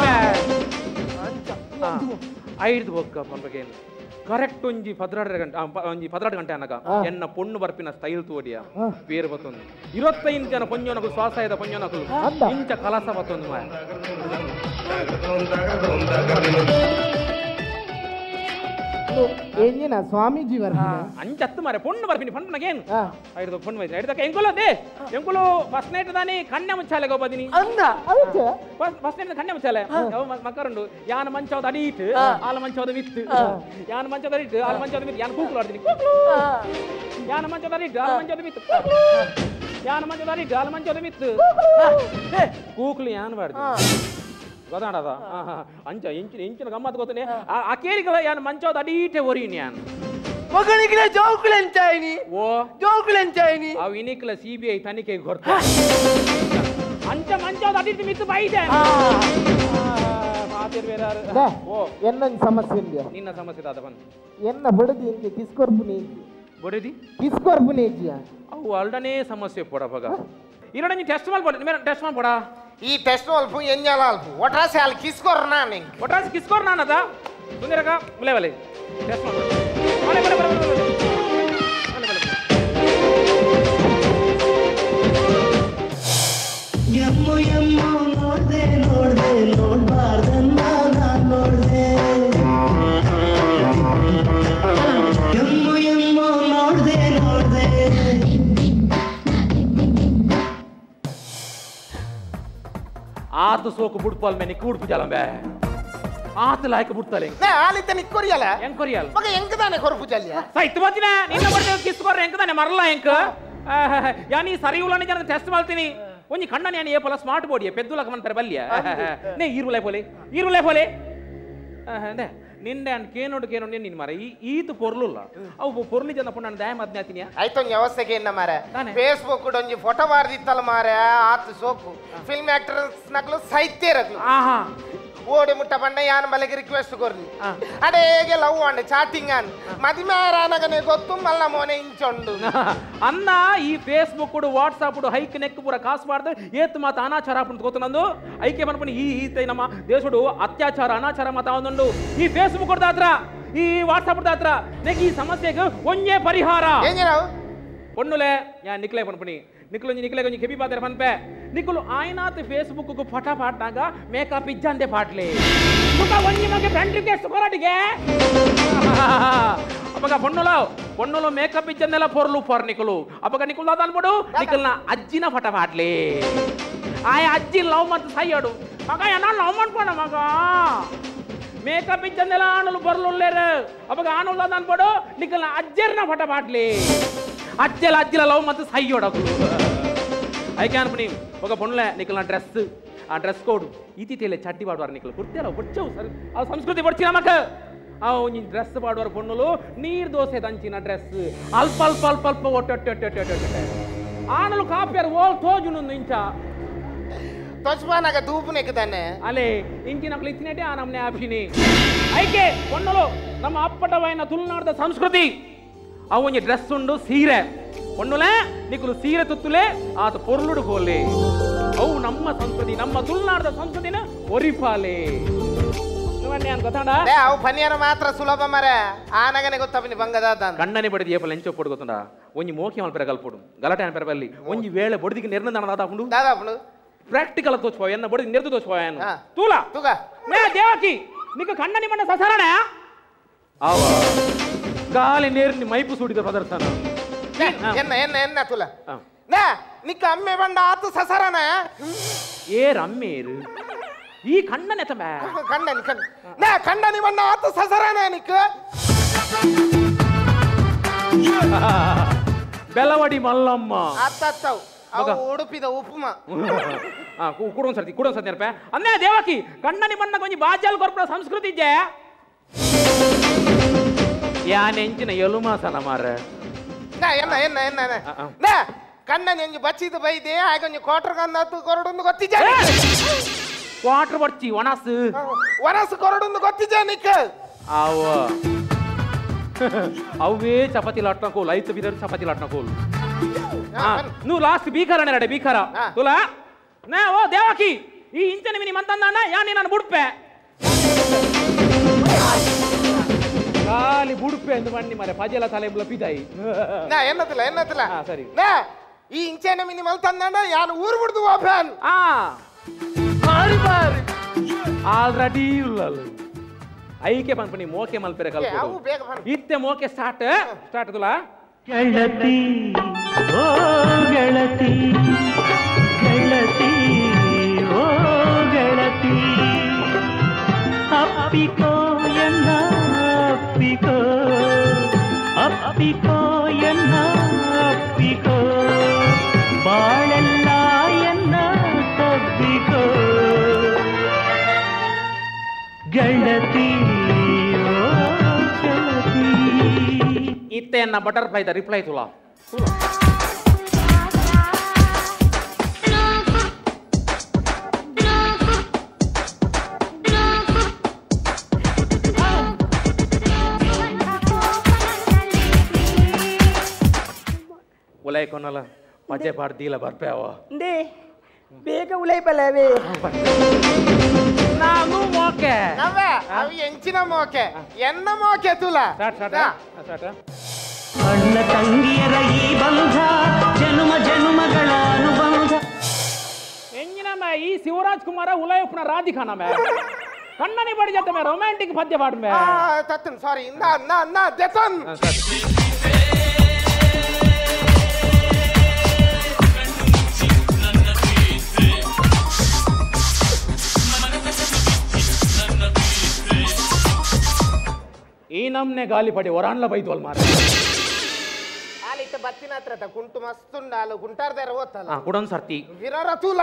ಐದು ಬೊಕ್ಕ ಪಂಪಗೇನು ಕರೆಕ್ಟ್ ಒಂಜಿ ಪದ್ರಾಡು ಗಂಟೆ ಒಂಜಿ ಪದ್ರಾಡು ಗಂಟೆ ಅನಗ ಎನ್ನ ಪೊಣ್ಣು ಬರ್ಪಿನ ಸ್ಟೈಲ್ ತೋಡಿಯ ಬೇರೆ ಬತ್ತೊಂದು ಇರತ್ತೈದು ಜನ ಪೊಂಜೋನಕು ಶ್ವಾಸಾಯದ ಪೊಂಜೋನಕಲು ಇಂಚ ಕಲಸ ಬತ್ತೊಂದು ಮಾಯ ಎಂಜಿನ ಸ್ವಾಮೀಜಿ ಬರ್ತೀನಿ ಅಂಚತ್ತು ಮಾರೆ ಪೊಣ್ಣು ಬರ್ಪಿನಿ ಪಂಪನಗೇನು ಐದು ಪೊಣ್ಣು ಬೈತಿ ಐದಕ್ಕ ಎಂಕುಲೋದೆ ಎಂಕುಲು ಫಸ್ಟ್ ನೈಟ್ ದಾನಿ ಕಣ್ಣೆ ಮುಚ್ಚಾಲೆ ಗೋಬದಿನಿ ಅಂದ ಫಸ್ಟ್ ನೈಟ್ ಕಣ್ಣೆ ಮುಚ್ಚಾಲೆ ಮಕ್ಕರುಂಡು ಯಾನ ಮಂಚವದ ಅಡೀಟ್ ಆಲ ಮಂಚವದ ವಿತ್ ಯಾನ ಮಂಚವದ ಅಡೀಟ್ ಆಲ ಮಂಚವದ ವಿತ್ ಯಾನ ಕೂಕ್ಲು ಆಡ್ತೀನಿ ಯಾನ ಮಂಚವದ ಅಡೀಟ್ ಆಲ ಮಂಚವದ ವಿತ್ ಯಾನ ಮಂಚವದ ಅಡೀಟ್ ಆಲ ಮಂಚವದ ವಿತ್ ಕೂಕ್ಲು ಯಾನ್ ಮಾಡ್ತೀನಿ ಗೊತ್ತಾಡದ ಅಂಚ ಇಂಚಿನ ಇಂಚಿನ ಗಮ್ಮತ್ ಗೊತ್ತನೆ ಆ ಕೇರಿಗಳ ಯಾನ್ ಮಂಚವದ ಅಡೀಟೆ ಒರಿನಿ ಯಾನ್ ಮಗನಿಗೆ ಜೋಕುಲೆಂಚಾಯಿನಿ ಓ ಜೋಕುಲೆಂಚಾಯಿನಿ ಅವು ಇನಿಕ್ಲ ಸಿ ಬಿ ಐ ತನಿಖೆಗೆ ಕೊಡ್ತಾರೆ ಅಂಚ ಮಂಚವದ ಅಡೀಟ್ ಮಿತ್ತು ಬೈದೆ ಮಾತಿರ್ ಬೇರೆ ಓ ಎನ್ನ ಸಮಸ್ಯೆ ಇಲ್ಲ ನಿನ್ನ ಸಮಸ್ಯೆ ದಾದ ಬಂದು ಎನ್ನ ಬಡದಿ ಎಂಗೆ ಕಿಸ್ಕೊರ್ಪುನಿ ಬಡದಿ ಕಿಸ್ಕೊರ್ಪುನಿ ಜಿಯಾ ಅವು ಅಲ್ಡನೇ ಸಮಸ್ಯೆ ಪಡ ಬಗ ಇರೋಣ ನೀ ಟೆಸ್ಟ್ ಮಾಡಿ ಬಡ ಮೇರೆ ಟೆಸ್ಟ್ ಮಾಡಿ ಬಡ ಈ ಟೆಸ್ಟ್ ಅಲ್ಪ ಎಂಜಾಲ ಅಲ್ಪ ಒಟ್ರಾಸೆ ಅಲ್ಲಿ ಕಿಸ್ಕೊರ್ ನಾನು ಒಟ್ರಾಸಿ ಕಿಸ್ಕೋರ್ ನಾನದ ಸುಂದರಕ ಮುಲೆ ಬಲೆ ಟೆಸ್ಟ್ ಮಾಡು ಬಲೆ ಬಲೆ ಬಲೆ ಬಲೆ ಬಲೆ ಬಲೆ ಯಮ್ಮು ಯಮ್ಮು ನೋಡ್ದೆ ನೋಡ್ದೆ ನೋಡ್ಬಾರ್ದನ್ನ ನಾನ್ ನೋಡ್ದೆ ಯಮ್ಮು ಯಮ್ಮು ನೋಡ್ದೆ ನೋಡ್ದೆ ಆತು ಸೋಕು ಬುಡ್ಪಾಲ್ ಮೆ ನಿಕ್ಕು ಉಡುಪು ಜಲಂಬೆ ಆತು ಲಾಯ್ಕ ಬುಡ್ತಲೆ ನೇ ಆಲಿತ ನಿಕ್ಕೊರಿಯಲ್ಲ ಹೆಂಗ್ ಕೊರಿಯಲ್ ಮಗ ಹೆಂಗ್ ತಾನೆ ಕೊರಪು ಜಲ್ಯ ಸೈತ್ ಬತ್ತಿನ ನಿನ್ನ ಬಡ್ಡೆ ಕಿಸ್ ಕೊರ್ರೆ ಹೆಂಗ್ ತಾನೆ ಮರಲ್ಲ ಹೆಂಗ್ ಯಾನಿ ಸರಿ ಉಲಾನಿ ಜನ ಟೆಸ್ಟ್ ಮಾಡ್ತೀನಿ ಒಂಜಿ ಕಣ್ಣನ ಯಾನಿ ಏಪಲ ಸ್ಮಾರ್ಟ್ ಬೋಡಿ ಪೆದ್ದುಲಕ ಮನ್ಪರೆ ಬಲ್ಯ ನೇ ಈರುಲೆ ಪೋಲೆ ಈರುಲೆ ಪೋಲೆ ನೇ ನಿಂದೆ ಅನ್ ಕೇನೋಡು ಕೇನೋಡು ನಿನ್ನ ಮರ ಈ ಈತು ಪೊರ್ಲುಲ್ಲ ಅವು ಪೊರ್ಲಿ ಜನ ಪುಣ್ಣ ದಾಯ ಮದ್ನಾತಿನಿಯ ಆಯ್ತು ವ್ಯವಸ್ಥೆಗೆ ಇನ್ನ ಮಾರೆ ಫೇಸ್ಬುಕ್ ಒಂಜಿ ಫೋಟೋ ಬಾರ್ದಿತ್ತಲ್ಲ ಮಾರೆ ಆತು ಸೋಪು ಫಿಲ್ಮ್ ಆಕ್ಟರ್ಸ್ ನಕ್ಲು ಸಾಹಿತ್ಯ ಇರಕ್ಲು ಆಹಾ ಓಡಿ ಮುಟ್ಟ ಬಣ್ಣ ಯಾನ್ ಮಲೆಗೆ ರಿಕ್ವೆಸ್ಟ್ ಕೊರ್ಲಿ ಅಡೇಗೆ ಲವ್ ಅಂಡ್ ಚಾಟಿಂಗ್ ಅನ್ ಮದಿಮೇರಾನಗನೆ ಗೊತ್ತು ಮಲ್ಲ ಮೋನೆ ಇಂಚೊಂಡು ಅನ್ನ ಈ ಫೇಸ್ಬುಕ್ ವಾಟ್ಸಾಪ್ ಹೈಕ್ ನೆಕ್ ಪೂರ ಕಾಸು ಮಾಡ್ದೆ ಏತ್ ಮಾತ ಅನಾಚಾರ ಅಂತ ಗೊತ್ತು ನಂದು ಐಕೆ ಬಂದ್ಬಿಟ್ಟು ಈ ಈತ ನಮ್ಮ ದೇಶಡು ಅತ್ಯಾಚಾರ ಅನಾಚಾರ ಮಾತ ಒಂದೊಂದು ಈ ಫೇಸ್ಬುಕ್ ಹತ್ರ ಈ ವಾಟ್ಸಾಪ್ ಹತ್ರ ನೆಕ್ ಈ ಸಮಸ್ಯೆಗೆ ಒಂದೇ ಪರಿಹಾರ ಒಣ್ಣುಲೆ ಯಾ ನಿಕ್ಲೆ ಪನ್ಪಣಿ ನಿಕ್ಲು ನಿಕ್ಲೆ ಕೊಂಚ ಕೆಬಿ ಪಾತ್ರ ಪನ್ಪೆ ನಿಕ್ಲು ಆಯ್ನಾತ್ ಫೇಸ್ಬುಕ್ ಫಟ ಪಾಟ್ನಾಗ ಮೇಕಪ್ ಇಜ್ಜಂದೆ ಪಾಟ್ಲೆ ಮುಖ ಒಂಜಿ ಮಗೆ ಫ್ರೆಂಡ್ ರಿಕ್ವೆಸ್ಟ್ ಕೊರಟಿಗೆ ಅಪಗ ಪೊಣ್ಣುಲ ಪೊಣ್ಣುಲು ಮೇಕಪ್ ಇಜ್ಜಂದೆಲ್ಲ ಪೊರ್ಲು ಪೊರ್ ನಿಕ್ಲು ಅಪಗ ನಿಕ್ಲು ಅದ ಅನ್ಬಿಡು ನಿಕ್ಲ್ನ ಅಜ್ಜಿನ ಫಟ ಪಾಟ್ಲೆ ಆಯ ಅಜ್ಜಿ ಲವ್ ಮತ್ತು ಸೈಯಡು ಮಗ ಏನ ಲವ್ ಮಾಡ್ಕೊಂಡ ಮಗ ಮೇಕಪ್ ಇಜ್ಜಂದೆಲ್ಲ ಆಣಲು ಬರ್ಲುಲ್ಲೇರ ಅಪಗ ಆಣುಲ್ ಅದ ಅನ್ಬಿಡು ನಿಕ್ಲ್ನ ಅಜ್ಜರ್ನ ಫಟ ಪಾಟ್ಲೆ అజ్జల అజ్జల లవ్ మత్తు సయ్యోడకు ఐకే అనుకుని ఒక పొన్నులే నీకు నా డ్రెస్ ఆ డ్రెస్ కోడ్ ఇతి తేలే చట్టి పాడువారు నీకు కుర్తేలా వచ్చావు సరే ఆ సంస్కృతి వచ్చిన మాకు అవు నీ డ్రెస్ పాడువారు పొన్నులు నీరు దోసే దంచిన డ్రెస్ అల్ప అల్ప అల్ప అల్ప ఒట్టొట్టొట్టొట్టొట్ట ఆనలు కాపారు ఓ తోజును ఇంచా తోచుపానాక దూపు నెక్కుతానే అలే ఇంకి నాకు ఇచ్చినట్టే ఆ నమ్నే ఆప్షని ఐకే పొన్నులు ನಮ್ಮ ಅಪ್ಪಟವೈನ ತುಳುನಾಡದ ಸಂಸ್ಕೃತಿ ಅವನಿ ಡ್ರೆಸ್ ಉಂಡು ಸೀರೆ ಒಣ್ಣುಲೆ ನಿಕುಲು ಸೀರೆ ತುತ್ತುಲೆ ಆತ ಪೊರ್ಲುಡು ಹೋಲೆ ಅವು ನಮ್ಮ ಸಂಸ್ಕೃತಿ ನಮ್ಮ ತುಳುನಾಡದ ಸಂಸ್ಕೃತಿನ ಒರಿಪಾಲೆ నువ్వన్నీ అని ಗೊತ್ತಾಂಡ ఏ అవు పనియర మాత్ర సులభ మరే ఆనగనే ಗೊತ್ತಪನಿ ಬಂಗದಾದ ಕಣ್ಣನೆ ಬಡಿದ ಏಪಲ ಎಂಚೋ ಪೊಡು ಗೊತ್ತಂಡ ಒಂಜಿ ಮೋಕಿ ಮಲ್ ಪೆರ ಕಲ್ಪೊಡು ಗಲಾಟೆ ಅನ್ ಪೆರ ಬಲ್ಲಿ ಒಂಜಿ ವೇಳೆ ಬಡಿದಿಗೆ ನಿರ್ನಂದನ ದಾದಾಪುಂಡು ದಾದಾಪುಂಡು ಪ್ರಾಕ್ಟಿಕಲ್ ತೋಚ್ಪೋ ಎನ್ನ ಬಡಿದ ನಿರ್ದು ತೋಚ್ಪೋ ಎನ್ನ ತೂಲ ತುಗ ಮೇ ದೇವಕಿ ನಿಕ ಕಣ್ಣನಿ ಮಣ್ಣ ಸಸರಣೆ ಆವ ಗಾಲಿ ನೇರ್ನಿ ಮೈಪು ಸೂಡಿದ ಪ್ರದರ್ಶನ ಎನ್ನ ಎನ್ನ ಎನ್ನ ತುಲ ನೇ ನಿಕ್ಕ ಅಮ್ಮೆ ಬಂಡ ಆತು ಸಸರನ ಏರ್ ಅಮ್ಮೇರು ಈ ಕಣ್ಣನೆ ತಮ ಕಣ್ಣನಿ ಕಣ್ಣ ನೇ ಕಣ್ಣನಿ ಬಂಡ ಆತು ಸಸರನ ನಿಕ್ಕ ಬೆಲವಡಿ ಮಲ್ಲಮ್ಮ ಅತ್ತತ್ತವು ಅವು ಉಡುಪಿದ ಉಪಮಾ ಆ ಕೂಡೊಂದು ಸರ್ತಿ ಕೂಡೊಂದು ಸರ್ತಿ ನೆನಪೆ ಅನ್ನೇ ದೇವಕಿ ಕಣ್ಣನಿ ಬಣ್ಣ ಕೊಂಚ ಬಾಜಲ್ ಕೊರ್ಪುರ ಸಂಸ್ಕೃತಿ ಇಜ್ಜೆ ಯಾನ್ ಎಂಚಿನ ಎಲುಮಾಸನ ಮಾರ ನಾ ಎನ್ನ ಎನ್ನ ಎನ್ನ ನಾ ಕಣ್ಣನಿ ಎಂಜು ಬಚ್ಚಿದ ಬೈದೆ ಆಗ ಒಂಜು ಕ್ವಾರ್ಟರ್ ಕನ್ನತ್ತು ಕೊರಡೊಂದು ಗೊತ್ತಿಜೆ ಕ್ವಾರ್ಟರ್ ಬಡ್ಚಿ ಒಣಸು ಒಣಸು ಕೊರಡೊಂದು ಗೊತ್ತಿಜೆ ನಿಕ್ಕ ಅವ ಅವೇ ಚಪಾತಿ ಲಾಟ್ನ ಕೋಲ್ ಐದು ಬಿದರು ಚಪಾತಿ ಲಾಟ್ನ ಕೋಲ್ నువ్వు లాస్ట్ బీకార అనేరాడే బీకార తులా నే ఓ దేవకి ఈ ఇంచని మిని మంతందాన యా నీ నన్ను బుడుపే గాలి బుడుపే ఎందుకండి మరి పజల తలెంబుల పిదాయి నా ఎన్నతుల ఎన్నతుల ఆ సరి నే ఈ ఇంచని మిని మంతందాన యాన్ ఊరు బుడుదు ఓపెన్ ఆ మారి మారి ఆల్రెడీ ఉల్లలు ಐಕೆ ಪನ್ಪನಿ ಮೋಕೆ ಮಲ್ಪೆರೆ ಕಲ್ಪೋದು ಇತ್ತೆ ಮೋಕೆ ಸ್ಟಾರ್ಟ್ ಸ್ಟಾರ್ಟ್ ತುಲಾ ಗೆಳತಿ ಓ ಗೆಳತಿ ಗೆಳತಿ ಓ ಗೆಳತಿ ಅಪ್ಪಿಕೋ ಎನ್ನ ಅಪ್ಪಿಕೋ ಅಪ್ಪಿಕೋ ಎನ್ನ ಅಪ್ಪಿಕೋ ಬಾಳೆಲ್ಲ ಎನ್ನ ತಬ್ಬಿಕೋ ಗೆಳತಿ ಇತ್ತೆ ಅನ್ನ ಬಟರ್ಫ್ಲೈ ದ ರಿಪ್ಲೈ ತುಲಾ ಉಲೈ ಕೊನಲ ಪಜೆ ಪಾಡ್ದಿಲ್ಲ ಬರ್ಪೇವ ಂದೇ ಬೇಗ ಉಲೈ ಬಲವೇ ನಾನು ಮೋಕೆ ನವ್ವೆ ಅವಿ ಎಂಚಿನ ಮೋಕೆ ಎನ್ನ ಮೋಕೆ ತುಲ ಅಣ್ಣ ತಂಗಿಯರ ಈ ಬಂಧ ಜನುಮ ಜನುಮಗಳ ಅನುಬಂಧ. ಎಂಜಿನ ಮೇ ಈ ಶಿವರಾಜ್ ಕುಮಾರ ಉಲಯಪ್ಪನ ರಾಧಿಕಾನ ಮೇ ಕಣ್ಣನಿ ಬಡಿ ಜೊತೆ ಮೇ ರೊಮ್ಯಾಂಟಿಕ್ ಪದ್ಯ ಪಾಡ್ ಮೇ ತತ್ತನ್ ಸಾರಿ ಇಂದ ನಾ ನಾ ಜತನ್ ಈ ನಮ್ನೆ ಗಾಲಿ ಪಡಿ ಒರಾನ್ಲ ಬೈದ್ವಲ್ ಮಾರ ಆಲಿತ ಬತ್ತಿನ ಹತ್ರ ಕುಂಟು ಮಸ್ತುಂಡಾಲು ಗುಂಟಾರ್ದಾರ ಓದ್ತಲ್ಲ ಕುಡೊಂದ್ ಸರ್ತಿ ವಿರಾರ ತೂಲ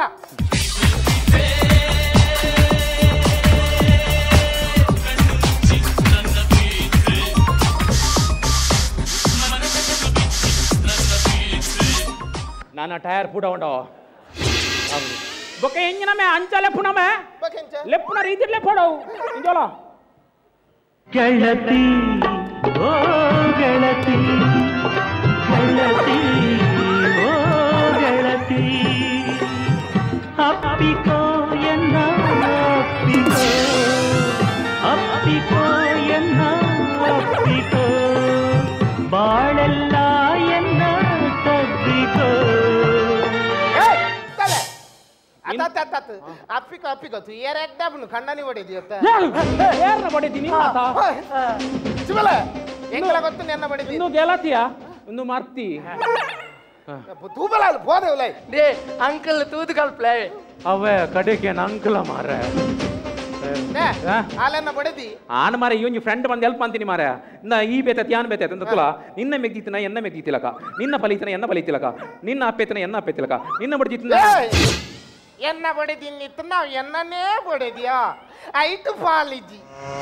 ನಾನ ಟೈರ್ ಪುಡ ಉಂಡೋ ಬೊಕ್ಕೆ ಎಂಜಿನ ಮೇ ಅಂಚ ಲೆಪ್ಪುನ ಮೇ ಲೆಪ್ಪುನ ರೀತಿ ಲೆಪ್ಪಡವು ಇಂಜೋಲ ಗೆಳತಿ ಓ ಗೆಳತಿ ಗೆಳತಿ ಓ ಗೆಳತಿ ಅಪ್ಪಿಕೋ ಎನ್ನ ಅಪ್ಪಿಕೋ ಅಪ್ಪಿಕೋ ಎನ್ನ ಅಪ್ಪಿಕೋ ಬಾಳೆಲ್ಲ ಎನ್ನ ತಬ್ಬಿಕೋ. ಅಪ್ಪಿಕೋ ಅಪ್ಪಿಕೋ ತು ಏರ್ ಎಡ್ಡಾಬ್ನು ಕಣ್ಣನಿ ಹೊಡಿದ್ಯತ್ತ ಏರ್ನ ಬಡಿದಿ ನಿಮ್ಮ ಮಾತಾ ಚಿಮಲ ಎಂಗಳ ಗೊತ್ತು ನೆನ್ನ ಬಡಿದಿ ಇನ್ನು ಗೆಳತಿಯ ಇನ್ನು ಮರ್ತಿ ತೂಬಲ ಹೋದೆ ಡೇ ಅಂಕಲ್ ತೂದು ಕಲ್ಪ್ಲೆ ಅವೇ ಕಡೆಗೆ ಅಂಕಲ ಮಾರ ಹಾಲನ್ನ ಬಡಿದಿ ಆನ ಮಾರ ಇವ್ ಫ್ರೆಂಡ್ ಬಂದು ಹೆಲ್ಪ್ ಅಂತೀನಿ ಮಾರ ನಾ ಈ ಬೇತತ್ ಯಾನ್ ಬೇತತ್ ಅಂತ ತುಲ ನಿನ್ನ ಮೆಗ್ದಿತ್ತಿನ ಎನ್ನ ಮೆಗ್ದಿತ್ತಿಲಕ ನಿನ್ನ ಫಲಿತನ ಎನ್ನ ಫಲಿತಿಲಕ ನಿನ್ನ ಅಪ್ಪೆತನ ಎನ್ನ ಅಪ್ಪೆತಿಲಕ ನಿನ್ನ ಬಡಿದಿತ್ತಿನ ಎನ್ನ ಬಡಿದಿನ್ನಿತ್ತು ನಾವು ಎನ್ನನೇ ಬಡಿದ್ಯಾ ಐಟು ಪಾಲಿಜಿ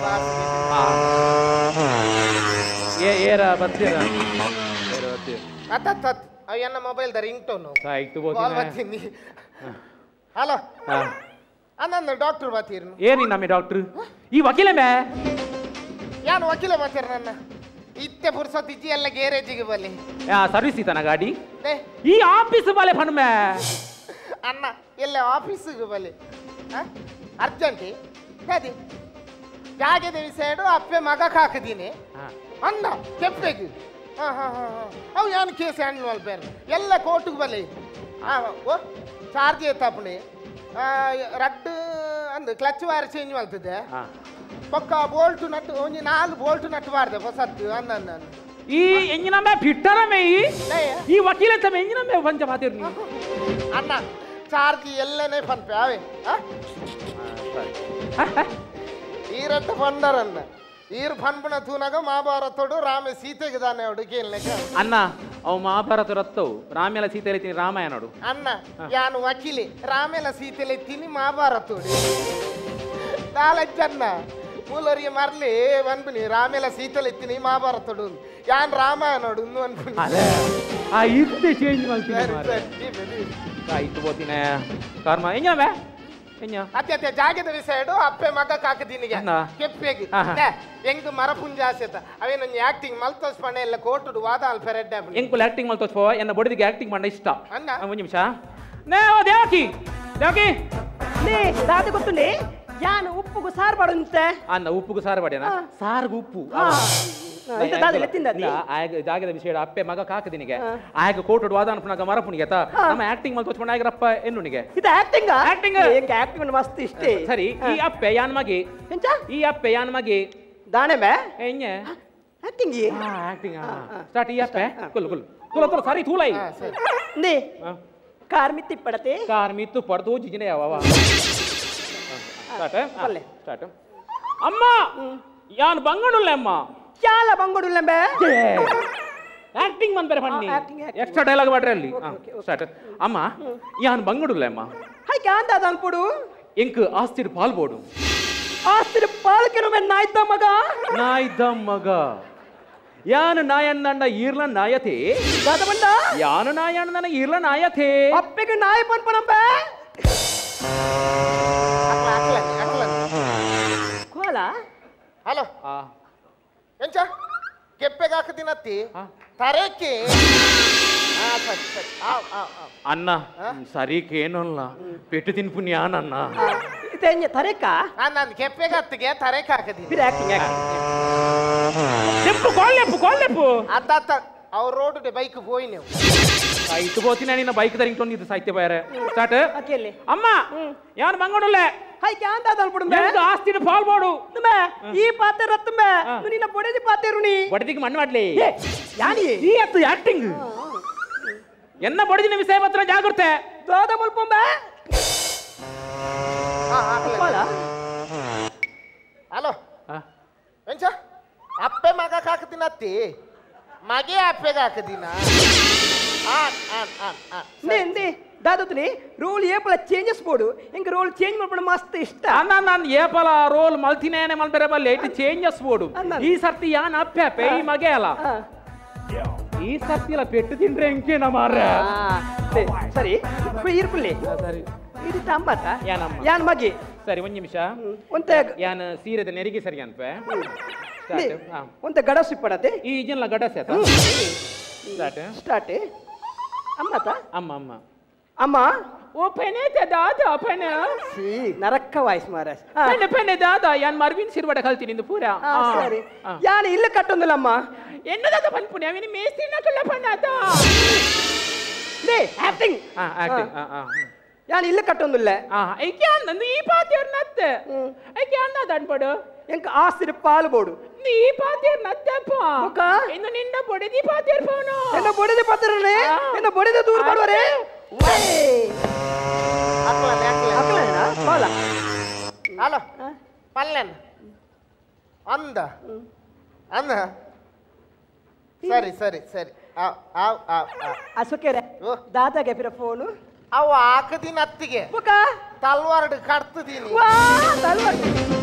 ಏರ ಬರ್ತೀರ ಅತ್ತ ಎನ್ನ ಮೊಬೈಲ್ ದ ರಿಂಗ್ ಟೋನು ಆಯ್ತು ಕಾಲ್ ಬರ್ತೀನಿ ಹಲೋ ಅನ್ನೊಂದು ಡಾಕ್ಟರ್ ಬರ್ತೀರಿ ಏನಿ ನಮ್ಮೆ ಡಾಕ್ಟರ್ ಈ ವಕೀಲೆ ಮೇ ಯಾನು ವಕೀಲ ಬರ್ತೀರ ನನ್ನ ಇತ್ತೆ ಪುರ್ಸೊತ್ತಿಜ್ಜಿ ಎಲ್ಲ ಗ್ಯಾರೇಜಿಗೆ ಬಲ್ಲಿ ಸರ್ವಿಸ್ ಇತ್ತಾನ ಗಾಡಿ ಈ ಆಫೀಸ್ ಬಾಲೆ ಫನ್ ಮೇ ಅಣ್ಣ ಎಲ್ಲ ಆಫೀಸಿಗೆ ಬಲ್ಲಿ ಅರ್ಜೆಂಟಿ ಅದಿ ಜಾಗೆದ ವಿಷಯಡು ಅಪ್ಪೆ ಮಗ ಹಾಕಿದೀನಿ ಅಣ್ಣ ಕೆಪ್ಪೆಗೆ ಹಾ ಹಾ ಹಾ ಹಾ ಅವು ಏನು ಕೇಸ್ ಹ್ಯಾಂಡಲ್ ಮಲ್ಪೇರು ಎಲ್ಲ ಕೋರ್ಟಿಗೆ ಬಲ್ಲಿ ಹಾಂ ಓ ಚಾರ್ಜ್ ಎತ್ತಪ್ಪಣಿ ರಡ್ಡು ಅಂದು ಕ್ಲಚ್ ವಾರ ಚೇಂಜ್ ಮಾಡ್ತಿದ್ದೆ ಪಕ್ಕ ಬೋಲ್ಟು ನಟ್ಟು ಒಂಜಿ ನಾಲ್ಕು ಬೋಲ್ಟು ನಟ್ಟು ಬಾರ್ದೆ ಹೊಸತ್ತು ಅಂದ ಅಂದ ಈ ಎಂಜಿನ ಮೇ ಫಿಟ್ಟರ ಮೇ ಈ ವಕೀಲ ತಮ್ಮ ಎಂಜಿನ ಮೇ ಪಂಚ ಮಾತಿರ್ನಿ ಅಣ್ಣ ಚಾರ್ಜ್ ಎಲ್ಲನೇ ಪನ್ಪೆ ಅವೇ ಈರಟ್ಟು ಪಂಡರನ್ನ ಈರ್ ಪನ್ಪುಣ ತೂನಾಗ ಮಹಾಭಾರತೋಡು ರಾಮ ಸೀತೆಗೆ ದಾನೆ ಅವಡು ಕೇಳಲೆಕ ಅಣ್ಣ ಅವು ಮಹಾಭಾರತ ರತ್ತವು ರಾಮೆಲ ಸೀತೆ ಎತ್ತೀನಿ ರಾಮಾಯಣ ನೋಡು ಅಣ್ಣ ಯಾನು ವಕೀಲಿ ರಾಮೆಲ ಸೀತೆಲೆ ಎತ್ತೀನಿ ಮಹಾಭಾರತೋಡು ನಾಲಜ್ಜನ್ನ ಮೂಲರಿಗೆ ಮರ್ಲಿ ಅನ್ಬಿನಿ ರಾಮೆಲ ಸೀತೆಲೆ ಎತ್ತೀನಿ ಮಹಾಭಾರತೋಡು ಯಾನ್ ರಾಮಾಯಣ ನೋಡು ಇನ್ನು ಅನ್ಬಿನಿ ಆ ಇತ್ತೆ ಚೇಂಜ್ ಮಾಡ್ತೀನಿ ಆಯ್ತು ಬೋತಿನ ಕರ್ಮ ಎಂಜ ಬೇ ಎಂಜ ಅತ್ತೆ ಅತ್ತೆ ಜಾಗದ ವಿಷಯಡು ಅಪ್ಪೆ ಮಗ ಕಾಕದೀನಿಗೆ ಕೆಪ್ಪೆಗೆ ಎಂಗ್ ಮರಪುಂಜ ಆಸೆತ ಅವೇನೊಂದು ಆಕ್ಟಿಂಗ್ ಮಲ್ತೋಸ್ ಪಣೆ ಎಲ್ಲ ಕೋಟುಡು ವಾದ ಅಲ್ ಫೆರೆಡ್ ಎಂಕುಲ್ ಆಕ್ಟಿಂಗ್ ಮಲ್ತೋಸ್ ಪೋ ಎನ್ನ ಬೊಡಿದಿಗೆ ಆಕ್ಟಿಂಗ್ ಮಾಡ ಇಷ್ಟ ಅಣ್ಣ ಒಂದು ನಿಮಿಷ ನೇ ಓ ದೇವಕಿ ದೇವಕಿ ನೇ ದಾದ ಗೊತ್ತುಂಡಿ ಯಾನು ಉಪ್ಪುಗು ಸಾರು ಬಾಡುಂತೆ ಅನ್ನ ಉಪ್ಪುಗು ಸಾರು ಬಾಡ್ಯಾನ ಸಾರ್ಗು ಉಪ್ಪು ಜಾಗದ ವಿಷಯ ಅಪ್ಪೆ ಮಗ ಕಾಕದಿನಿಗೆ ಆಗ ಕೋಟುಡು ವಾದ ಅನ್ಪುನಾಗ ಮರಪುನಿಗೆ ನಮ್ಮ ಆಕ್ಟಿಂಗ್ ಮಲ್ ತೋಚ್ಕೊಂಡು ಆಗಿರಪ್ಪ ಎನ್ನುನಿಗೆ ಇದು ಆಕ್ಟಿಂಗ್ ಆಕ್ಟಿಂಗ್ ಆಕ್ಟಿಂಗ್ ಮಸ್ತ್ ಇಷ್ಟೇ ಸರಿ ಈ ಅಪ್ಪೆ ಯಾನ್ ಮಗಿ ಈ ಅಪ್ಪೆ ಯಾನ್ ಮಗಿ ದಾಣೆ ಬೇ ಎಂಜೆ ಆಕ್ಟಿಂಗ್ ಆಕ್ಟಿಂಗ್ ಸ್ಟಾರ್ಟ್ ಈ ಅಪ್ಪೆ ಕುಲ್ ಕುಲ್ ತುಲ ತುಲ ಸಾರಿ ತೂಲೈ ನೇ ಕಾರ್ ಮಿತ್ತಿ ಪಡತೆ ಕಾರ್ ಮಿತ್ತು ಪಡ್ದು ಜಿಜಿನೆ ಯಾವವ ಸ್ಟಾರ್ಟ್ ಸ್ಟಾರ್ಟ್ ಅಮ್ಮ ಯಾನ್ ಬಂಗಡುಲ್ಲ ಅಮ್ಮ ಚಾಲ ಬಂಗಡುಲ್ಲ ಬೇ ಆಕ್ಟಿಂಗ್ ಮನ್ ಬೇರೆ ಪಣ್ಣಿ ಎಕ್ಸ್ಟ್ರಾ ಡೈಲಾಗ್ ಮಾಡ್ರಿ ಅಲ್ಲಿ ಸ್ಟಾರ್ಟ್ ಅಮ್ಮ ಯಾನ್ ಬಂಗಡುಲ್ಲ ಅಮ್ಮ ಹೈ ಕ್ಯಾಂದ ಅನ್ಪುಡು ಎಂಕ್ ಆಸ್ತಿಡ್ ಪಾಲ್ಬೋಡು ಆಸ್ತಿಡ್ ಪಾಲ್ಕೆನು ಮೆ ನಾಯ್ದ ಮಗ ನಾಯ್ದ ಮಗ ಯಾನ್ ನಾಯಣ್ಣ ಈರ್ಲ ನಾಯತೆ ದಾದ ಬಂದ ಯಾನ್ ನಾಯಣ್ಣ ಈರ್ಲ ನಾಯತೆ ಅಪ್ಪೆಗೆ ನಾಯಿ ಪನ್ಪನಂಬೆ ಕೋಲ ಹಲೋ ಎಂಚ ಕೆಪ್ಪೆಗೆ ಹಾಕದಿನತ್ತಿ ತರೇಕೆ ಅನ್ನ ಸರಿಕೇನಲ್ಲ ಪೆಟ್ಟು ತಿನ್ಪುನಿ ಯಾನನ್ನ ತೆಂಜ ತರೇಕ ನಾನು ಕೆಪ್ಪೆಗತ್ತಿಗೆ ತರೇಕ ಹಾಕದಿ ಬಿಡಿ ಆಕ್ಟಿಂಗ್ ಲೆಪ್ಪು ಕೊಳ್ಳೆಪ್ಪು ಕೊಳ್ಳೆಪ್ಪು ಅತ್ತ ಅವ್ರ ರೋಡ್ ಬೈಕ್ ಹೋಯ್ ನೀವು ಇದು ಹೋತಿನ ನಿನ್ನ ಬೈಕ್ ತರಿಂಗ್ ಇದು ಸಾಹಿತ್ಯ ಬೇರೆ ಸ್ಟಾರ್ಟ್ ಅಕೆಲ್ಲಿ ಅಮ್ಮ ಯಾನ್ ಮಂಗಡಲೆ ಹೈ ಕ್ಯಾಂತ ತಲ್ಪಡು ಎಂತ ಆಸ್ತಿನ ಫಾಲ್ ಮಾಡು ತುಂಬೆ ಈ ಪಾತೆ ರತ್ತುಂಬೆ ನಿನ್ನ ಬೊಡೆದಿ ಪಾತೆ ರುಣಿ ಬಡದಿಗೆ ಮಣ್ಣು ಮಾಡ್ಲಿ ಯಾನಿ ಈ ಅತ್ತು ಆಕ್ಟಿಂಗ್ ಎನ್ನ ಬಡದಿನ ವಿಷಯ ಮಾತ್ರ ಜಾಗೃತೆ ದೋದ ಮುಲ್ಪೊಂಬೆ ಹಲೋ ಎಂಚ ಅಪ್ಪೆ ಮಗ ಹಾಕದಿನತ್ತಿ ಮಗೆ ಅಪ್ಪೆಗೆ ಹಾಕದಿನ ನೇ ದಾದತ್ನಿ ರೋಲ್ ಏಪಲ ಚೇಂಜಸ್ ಬೋಡು ಇಂಕ ರೋಲ್ ಚೇಂಜ್ ಮಾಡ್ಬಿಡ ಮಸ್ತ್ ಇಷ್ಟ ಅನ್ನ ನಾನು ಏಪಲ ರೋಲ್ ಮಲ್ತಿನೇನೆ ಮಲ್ಬೇರೆ ಬಲ್ಲೆ ಇಟ್ಟು ಚೇಂಜಸ್ ಬೋಡು ಈ ಸರ್ತಿ ಯಾನ್ ಅಪ್ಪೆ ಅಪ್ಪೆ ಈ ಮಗೆ ಅಲ್ಲ ಈ ಸರ್ತಿ ಎಲ್ಲ ಪೆಟ್ಟು ತಿಂದ್ರೆ ಎಂಕೇನ ಮಾರ್ರೆ ಸರಿ ಇರ್ಪುಲ್ಲಿ ಸರಿ ಇದು ತಂಬತ್ತ ಯಾನಮ್ಮ ಯಾನ್ ಮಗೆ ಸರಿ ಒಂದ್ ನಿಮಿಷ ಒಂತ ಯಾನ್ ಸೀರೆದ ನೆರಿಗೆ ಸರಿ ಅನ್ಪೆ ಒಂತ ಗಡಸು ಇಪ್ಪಡತೆ ಈ ಜನ ಗಡಸ ಸ್ಟಾರ್ಟ್ ಸ್ಟಾರ್ಟ್ ಅಮ್ಮತ ಅಮ್ಮ ಅಮ್ಮ ಅಮ್ಮ ಓ ಪೆನೆ ದಾದ ಪೆನೆ ಸಿ ನರಕ್ಕ ವಾಯ್ಸ್ ಮಾರಾಸ್ ಪೆನೆ ಪೆನೆ ದಾದ ಯಾನ್ ಮರ್ವಿನ್ ಸಿರ್ವಡ ಕಲ್ತೀನಿ ಇಂದು ಪೂರ ಸರಿ ಯಾನ್ ಇಲ್ಲ ಕಟ್ಟೊಂದಿಲ್ಲಮ್ಮ ಎನ್ನದಾದ ಪನ್ಪುಣಿ ಅವಿನ ಮೇಸ್ತಿನ ಕಳ್ಳ ಪಣ್ಣಾದ ಲೇ ಆಕ್ಟಿಂಗ್ ಆ ಆಕ್ಟಿಂಗ್ ಆ ಆ ಯಾನ್ ಇಲ್ಲ ಕಟ್ಟೊಂದಿಲ್ಲ ಆ ಐಕೆ ಅಂದು ಈ ಪಾತಿಯರ್ ನತ್ತೆ ಐಕೆ ಅಂದಾದ ಅನ್ಪಡು ಎಂಕ ಆಸ್ತಿರ ಪಾಲು ಬೋಡು ನೀ ಪಾತಿಯರ್ ನತ್ತೆಪ್ಪ ಮುಖ ಇನ್ನು ನಿನ್ನ ಬೊಡೆದಿ ಪಾತಿಯರ್ ಪವನು ಎನ್ನ ಬೊಡೆದಿ ಪಾತ್ರನೆ ಎನ್ನ ಬೊಡೆದಿ ದೂರ ಮಾಡುವರೆ ಅಕ್ಕಲೇನಾ ಪಾಲ ಹಲೋ ಪಲ್ಲೆನ್ ಅಂದ ಅಂದ ಸರಿ ಸರಿ ಸರಿ ಅಸೊಕೆರೆ ದಾದಾಗೆ ಪಿರ ಫೋನು ಅವು ಹಾಕದಿನ ಅತ್ತಿಗೆ ಮುಖ ತಲ್ವಾರ್ಡ್ ಕಟ್ತದೀನಿ ವಾ ತಲ್ವಾರ್ಡ್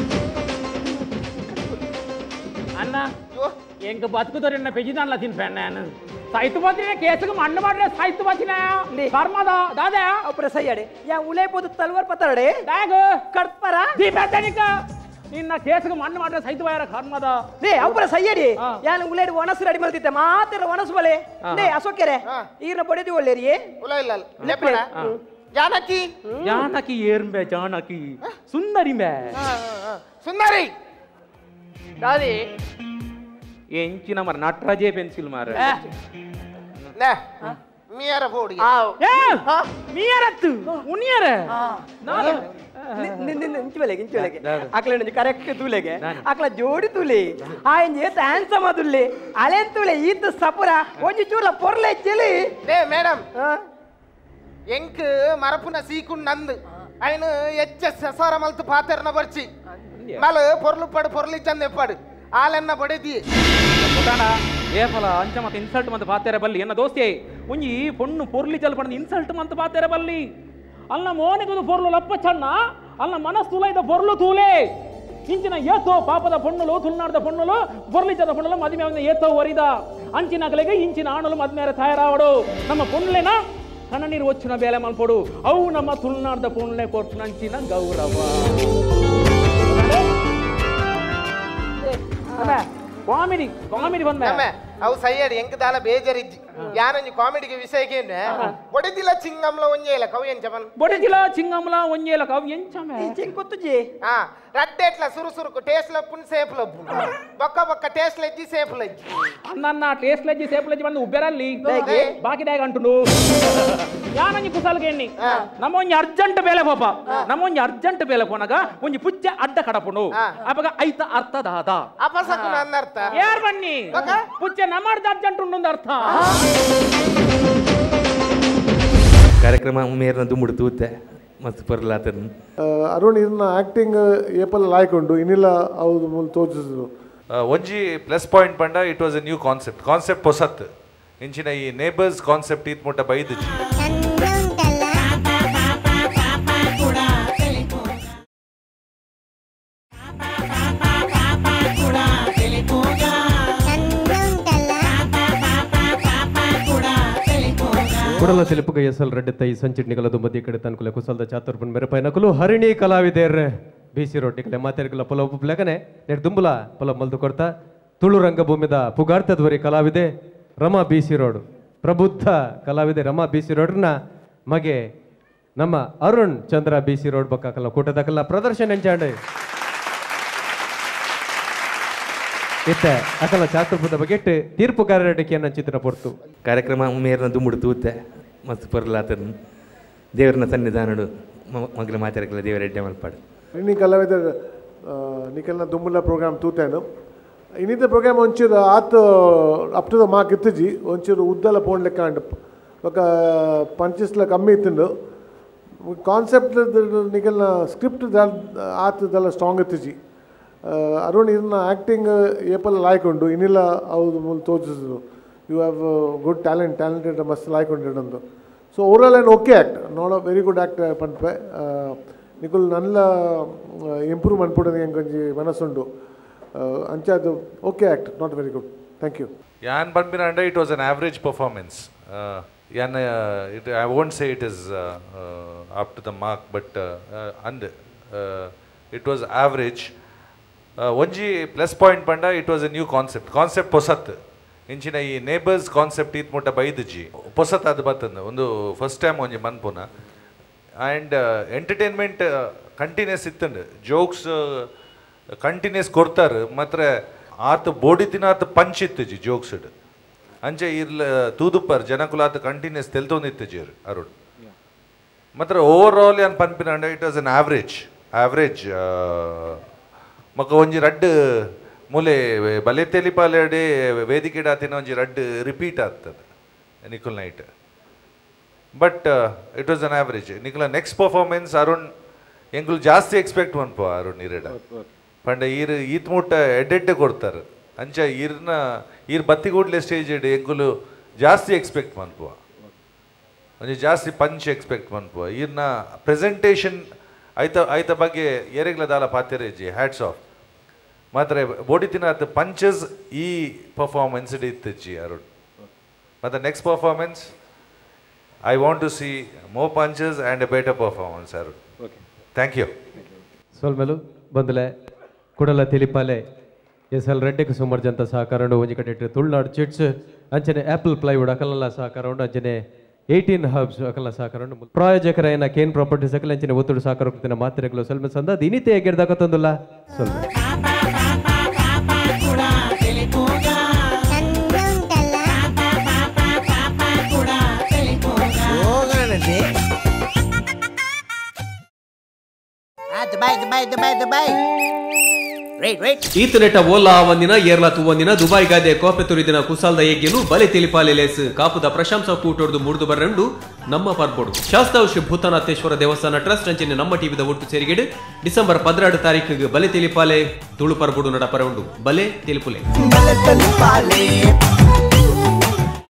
ಅಣ್ಣ ಎಂಕ ಬದುಕುದವ್ರು ಎನ್ನ ಪೆಜಿದಾನ್ಲ ತಿನ್ಪೆ ನಾನು ಸಾಯ್ತು ಬಾತಿನ ಕೇಸಕ್ಕೆ ಮಣ್ಣು ಮಾಡ್ರೆ ಸಾಯ್ತು ಬಾತಿನ ಕರ್ಮದ ದಾದ ಅಪ್ಪರ ಸೈಯಡೆ ಯಾ ಉಲೇಪೋದು ತಲ್ವಾರ್ ಪತ್ತರಡೆ ದಾಗ ಕಟ್ಪರ ದೀಪನಿಕ ನಿನ್ನ ಕೇಸಕ್ಕೆ ಮಣ್ಣು ಮಾಡ್ರೆ ಸಾಯ್ತು ಬಾಯರ ಕರ್ಮದ ಲೇ ಅಪ್ಪರ ಸೈಯಡಿ ಯಾನ್ ಉಲೇಡ್ ಒಣಸು ರೆಡಿ ಮಾಡ್ತಿದ್ದೆ ಮಾತ್ರ ಒಣಸು ಬಲೆ ಲೇ ಅಸೊಕೆರೆ ಈರ್ನ ಬಡಿದಿ ಒಳ್ಳೆರಿ ಉಲ ಇಲ್ಲ ಲೆಪ್ಪಡ ಜಾನಕಿ ಜಾನಕಿ ಏರ್ಂಬೆ ಜಾನಕಿ ಸುಂದರಿಮೆ ಸುಂದರಿ ದಾದಿ ಎಂಚಿನ ಮರ ನಟ್ರಾಜೆ ಪೆನ್ಸಿಲ್ ಮಾರ ನೇ ಮಿಯರ ಬೋಡಿ ಮಿಯರತ್ತು ಉನಿಯರ ನಾನು ಇಂಚುಲೆಗೆ ಇಂಚುಲೆಗೆ ಅಕ್ಲ ಕರೆಕ್ಟ್ ತೂಲೆಗೆ ಅಕ್ಲ ಜೋಡಿ ತೂಲಿ ಆಯ್ನ್ ಏತ ಹ್ಯಾಂಡ್ಸಮ್ ಅದುಲ್ಲಿ ಅಲೆನ್ ತೂಲೆ ಈತ ಸಪುರ ಒಂಜಿ ಚೂರ್ಲ ಪೊರ್ಲೆ ಚೆಲಿ ಲೇ ಮೇಡಮ್ ಎಂಕ್ ಮರಪುನ ಸೀಕುಂಡ್ ನಂದು ఆయన ఎచ్చ ససార మల్తు పాతెర్న బర్చి మల పొర్లు పడు పొర్లి చంద ఎప్పాడు ఆలెన్న పడేది ಕೊಟಾಣ ಏಫಲ ಅಂಚ ಮತ್ತೆ ಇನ್ಸಲ್ಟ್ ಮತ್ತೆ ಪಾತೇರೆ ಬಲ್ಲಿ ಎನ್ನ ದೋಸ್ತಿ ಒಂಜಿ ಪೊಣ್ಣು ಪೊರ್ಲಿ ಚಲ್ ಪಡ ಇನ್ಸಲ್ಟ್ ಮತ್ತೆ ಪಾತೇರೆ ಬಲ್ಲಿ ಅಲ್ಲ ಮೋನಿಗದು ಪೊರ್ಲು ಲಪ್ಪ ಚಣ್ಣ ಅಲ್ಲ ಮನಸ್ ತುಲೈದ ಪೊರ್ಲು ತೂಲೆ ಇಂಚಿನ ಏತೋ ಪಾಪದ ಪೊಣ್ಣುಲು ತುಳುನಾಡದ ಪೊಣ್ಣುಲು ಪೊರ್ಲಿಚದ ಪೊಣ್ಣುಲು ಮದುವೆ ಏತೋ ವರಿದ ಅಂಚಿನ ಕಲೆಗೆ ಇಂಚಿನ ಆಣಲು ಮದ್ಮೇರೆ ತಯಾರಾವಡು ನಮ್ಮ ಪೊಣ್ಣುಲೆನ ಕಣ್ಣ ನೀರು వచ్చిನ ಬೇಲೆ ಮಲ್ಪಡು ಅವು ನಮ್ಮ ತುಳುನಾಡದ ಪೊಣ್ಣೆ ಕೊಟ್ಟನಂಚಿನ ಗೌರವ ಕಾಮಿಡಿ ಕಾಮಿಡಿ ಬಂದ ಅವು ಸೈಯಡ್ ಎಂಕ್ ದಾಲ ಬೇಜರಿಜ್ಜಿ ಯಾನೊಂಜಿ ಕಾಮಿಡಿಗೆ ವಿಷಯಕ್ಕೆ ಬೊಡಿದಿಲ ಚಿಂಗಂಲ ಒಂಜೇಲ ಕವಿ ಎಂಚಮನ್ ಬೊಡಿದಿಲ ಚಿಂಗಂಲ ಒಂಜೇಲ ಕವಿ ಎಂಚಮೆ ಚಿಂಗುತ್ತುಜಿ ಹಾ ರಡ್ಡೆಟ್ಲ ಸುರು ಸುರುಕು ಟೇಸ್ಟ್ ಲಪ್ಪುನ್ ಸೇಫ್ ಲಪ್ಪು ಬೊಕ್ಕ ಬೊಕ್ಕ ಟೇಸ್ಟ್ ಲಜ್ಜಿ ಸೇಫ್ ಲಜ್ಜಿ ಅನ್ನ ಟೇಸ್ಟ್ ಲಜ್ಜಿ ಸೇಫ್ ಲಜ್ಜಿ ಬಂದು ಉಬ್ಬೆರಲ್ಲಿ ಬಾಕಿ ಡ್ಯಾಗ್ ಅಂಟುಂಡು ಯಾನೊಂಜಿ ಕುಸಲ್ಗೆ ಎಣ್ಣಿ ನಮ್ಮ ಒಂಜಿ ಅರ್ಜೆಂಟ್ ಬೇಲೆ ಪಾಪ ನಮ್ಮ ಒಂಜಿ ಅರ್ಜೆಂಟ್ ಬೇಲೆ ಪೋನಾಗ ಒಂಜಿ ಪುಚ್ಚ ಅಡ್ಡ ಕಡಪುಂಡು ಅವಾಗ ಐತ ಅರ್ಥ ದಾದ ಅಪಸಕು ನನ್ನ ಅರ್ಥ ಯಾರ್ ಬನ್ನಿ ಪುಚ್ಚ ನಮ್ಮರ್ದ ಅರ್ಜೆಂಟ್ ಉಂಡು ಅರ್ಥ ಕಾರ್ಯಕ್ರಮ ಮೇರ್ನ ದುಮ್ಮುಡು ತೂತೆ ಮಸ್ತ್ ಪರ್ಲಾತನ್ ಅರುಣ್ ಇದನ್ನ ಆಕ್ಟಿಂಗ್ ಏಪಲ್ ಲಾಯ್ಕೊಂಡು ಇನ್ನಿಲ್ಲ ಅವ್ರು ಮೂಲ ತೋರಿಸಿದ್ರು ಒಂಜಿ ಪ್ಲಸ್ ಪಾಯಿಂಟ್ ಪಂಡ it was a new concept concept ಹೊಸತ್ ಇಂಚಿನ ಈ ನೇಬರ್ಸ್ ಕಾನ್ಸೆಪ್ಟ್ ಇತ್ ಮುಟ್ಟ ಬೈದು ಕುಡಲ ತೆಲುಪುಗ ಎಸಲ್ ರೆಡ್ಡೆ ತೈ ಸಂಚಿಟ್ನಿಗಲದು ಮಧ್ಯ ಕಡೆ ತನಕಲೆ ಕುಸಲ್ದ ಚಾತುರ್ಪನ್ ಮೆರಪೈ ನಕಲು ಹರಿಣಿ ಕಲಾವಿದೇರ್ ಬಿಸಿ ರೊಟ್ಟಿಗಲೆ ಮಾತೆರ್ಗಲ ಪೊಲ ಉಪ್ಲೆಗನೆ ನೆಡ್ ದುಂಬುಲ ಪೊಲ ಮಲ್ದು ಕೊಡ್ತಾ ತುಳು ರಂಗಭೂಮಿದ ಪುಗಾರ್ತಧ್ವರಿ ಕಲಾವಿದೆ ರಮಾ ಬಿಸಿ ರೋಡ್ ಪ್ರಬುದ್ಧ ಕಲಾವಿದೆ ರಮಾ ಬಿಸಿ ರೋಡ್ನ ಮಗೆ ನಮ್ಮ Arun Chandra B C road ಬಕ್ಕಲ್ಲ ಕೂಟದಕ್ಕಲ್ಲ ಪ್ರದರ್ಶನ ಎಂಚಾಂಡೆ ಇತ್ತೆ ಅಕಲ ಚಾತುರ್ಪದ ಬಗೆಟ್ ತೀರ್ಪುಗಾರಡಿಕೆಯನ್ನು ಚಿತ್ರ ಪೊರ್ತು ಕಾರ್ಯಕ್ರಮ ಮೇರ್ನ ದುಂಬುಡು ತೂತೆ ಮಸ್ತ್ ಪರ್ಲಾತ ದೇವರನ ಸನ್ನಿಧಾನಡು ಮಗ್ಲ ಮಾತಾಡಕಲ್ಲ ದೇವರ ಎಡ್ಡೆ ಮಲ್ಪಾಡು ಇನ್ನಿ ಕಲಾವಿದ ನಿಕಲ್ನ ದುಂಬುಲ ಪ್ರೋಗ್ರಾಮ್ ತೂತೇನು ಇನ್ನಿದ್ದ ಪ್ರೋಗ್ರಾಮ್ ಒಂಚೂರು ಆತು ಅಪ್ ಟು ದ ಮಾರ್ಕ್ ಇತ್ತಜಿ ಒಂಚೂರು ಉದ್ದಲ ಪೋಣ್ ಲೆಕ್ಕ ಅಂಡ್ ఒక పంచెస్ల కమ్మి ఇస్తుండు కాన్సెప్ట్ నికల్న స్క్రిప్ట్ ఆత్ దల స్ట్రాంగ్ ఇత్తిజಿ ಅರುಣ್ ಇದನ್ನ ಆ್ಯಕ್ಟಿಂಗ್ ಏಪಲ್ ಲಾಯ್ಕೊಂಡು ಇನ್ನಿಲ್ಲ ಅವ್ದು ಮುಲ್ ತೋಚಿಸಿದ್ರು you have good talent talented ಮಸ್ತ್ ಲಾಯ್ಕೊಂಡಿಡೊಂದು so overall and okay act ನೋಡ ವೆರಿ ಗುಡ್ ಆ್ಯಕ್ಟ್ ಪನ್ಪೆ ನಿಕುಲ್ ನಲ್ಲ ಇಂಪ್ರೂವ್ ಮನ್ಪುಡೋದು ಹೆಂಗೆ ಕೊಂಚಿ ಮನಸ್ಸುಂಡು ಅಂಚೆ ಅದು okay act not very good thank you ಯಾನ್ ಪನ್ಪಿನ ಅಂಡ it was an average performance ಯಾನ್ it I won't say it is up to the mark but and it was average ಒಂಜಿ ಪ್ಲಸ್ ಪಾಯಿಂಟ್ ಪಂಡ it was a new concept concept ಹೊಸತ್ ಇಂಚಿನ ಈ neighbours concept ಇತ್ ಮುಟ್ಟ ಬೈದಜಿ ಹೊಸತ್ ಅದು ಬರ್ತಂದು ಒಂದು ಫಸ್ಟ್ ಟೈಮ್ ಒಂಜಿ ಮನ್ಪುನ ಆ್ಯಂಡ್ ಎಂಟರ್ಟೈನ್ಮೆಂಟ್ ಕಂಟಿನ್ಯೂಸ್ ಇತ್ತಂಡು ಜೋಕ್ಸ್ ಕಂಟಿನ್ಯೂಸ್ ಕೊಡ್ತಾರೆ ಮಾತ್ರ ಆತ ಬೋಡಿತಿನ ಆತ ಪಂಚ್ ಇತ್ತಜಿ ಜೋಕ್ಸ್ ಅಂಚೆ ಇರ್ಲ ತೂದುಪ್ಪರ್ ಜನಕುಲ ಆತ ಕಂಟಿನ್ಯೂಸ್ ತೆಲ್ತೊಂದಿತ್ತಜಿ ಅರುಣ್ ಮಾತ್ರ ಓವರ್ ಆಲ್ ಏನ್ ಪನ್ಪಿನ ಅಂಡ it was an average average ಮಕ್ಕ ಒಂಜಿ ರಡ್ಡ್ ಮೂಲೆ ಬಲೆ ತೆಲಿಪಾಲೆಡೆ ವೇದಿಕೆ ಆತಿನ ಒಂಜಿ ರಡ್ಡ್ ರಿಪೀಟ್ ಆಗ್ತದೆ ನಿಖುಲ್ night but it was an average ನಿಖುಲ ನೆಕ್ಸ್ಟ್ ಪರ್ಫಾರ್ಮೆನ್ಸ್ ಅರುಣ್ ಎಂಕುಲು ಜಾಸ್ತಿ ಎಕ್ಸ್ಪೆಕ್ಟ್ ಮನ್ಪ ಅರುಣ್ ಇರಡ ಪಂಡ ಈರ್ ಈತ್ ಮುಟ್ಟ ಎಡ್ಡೆಡ್ಡೆ ಕೊಡ್ತಾರೆ ಅಂಚ ಈರ್ನ ಈರ್ ಬತ್ತಿಗೂಡ್ಲೆ ಸ್ಟೇಜ್ ಇಡ್ ಎಂಕುಲು ಜಾಸ್ತಿ ಎಕ್ಸ್ಪೆಕ್ಟ್ ಮನ್ಪುವ ಒಂಜಿ ಜಾಸ್ತಿ ಪಂಚ್ ಎಕ್ಸ್ಪೆಕ್ಟ್ ಮನ್ಪುವ ಈರ್ನ ಪ್ರೆಸೆಂಟೇಷನ್ ಐತ ಐತ ಬಗ್ಗೆ ಏರೆಗ್ಲ ದಾಲ ಪಾತ್ಯರೇಜಿ ಹ್ಯಾಟ್ಸ್ ಆಫ್ ಮಾತ್ರ ಬೋಡಿತಿನ ಪಂಚಸ್ ಈ ಪರ್ಫಾರ್ಮೆನ್ಸ್ ಇತ್ತಜ್ಜಿ ಅರುಣ್ ಮತ್ತು next performance I want to see more punches and a better performance Arun thank you ಸೋಲ್ಮೆಲು ಬಂದಲೆ ಕುಡಲ ತಿಳಿಪಾಲೆ ಎಸ್ ಎಲ್ ರೆಡ್ಡಿಗೆ ಸುಮಾರು ಜಂತ ಸಹಕಾರ ಒಂಜಿ ಕಡೆ ತುಳುನಾಡು ಚಿಟ್ಸ್ ಅಂಚನೆ ಆಪಲ್ ಪ್ಲೈವುಡ್ ಅಕಲೆಲ್ಲ ಸಹಕಾರ ಅಂಚನೆ ಏಯ್ಟೀನ್ ಹಬ್ಸ್ ಅಕಲ ಸಹಕಾರ ಪ್ರಾಯೋಜಕರ ಕೇನ್ ಪ್ರಾಪರ್ಟೀಸ್ ಅಕಲ ಅಂಚನೆ ಒತ್ತುಡು ಸಹಕಾರ ಕೊಡ್ತಿನ ಮಾತ್ರೆಗಳು ಸ್ವಲ್ಪ ಸಂದ ದಿನಿತೆ ಹೇಗಿರ್ದಾಗ ತಂದಿಲ್ಲ ಸ್ವಲ್ಪ ಈತನೆಟ ಓಲಾ ಒಂದಿನ ಏರ್ಲಾ ತುವಂದಿನ ದುಬೈ ಗಾದೆ ಕೋಪೆ ತುರಿದಿನ ಕುಸಾಲ್ದ ಎಗ್ಗೆನು ಬಲೆ ತಿಳಿಪಾಲೆ ಲೇಸ್ ಕಾಪುದ ಪ್ರಶಂಸಾ ಕೂಟೊಡ್ದು ಮುರಿದು ಬರಂಡು ನಮ್ಮ ಪರ್ಬೋಡು ಶಾಸ್ತಾವ್ ಶ್ರೀ ಭೂತನಾಥೇಶ್ವರ ದೇವಸ್ಥಾನ ಟ್ರಸ್ಟ್ ಅಂಚನೆ ನಮ್ಮ ಟಿವಿದ ಒಟ್ಟು ಸೇರಿಗೆಡು ಡಿಸೆಂಬರ್ ಪದಿನಾರು ತಾರೀಕಿಗೆ ಬಲೆ ತಿಳಿಪಾಲೆ ತುಳು ಪರ್ಬೋಡು ನಡ ಪರವುಂಡು ಬಲೆ ತಿಳಿಪುಲೆ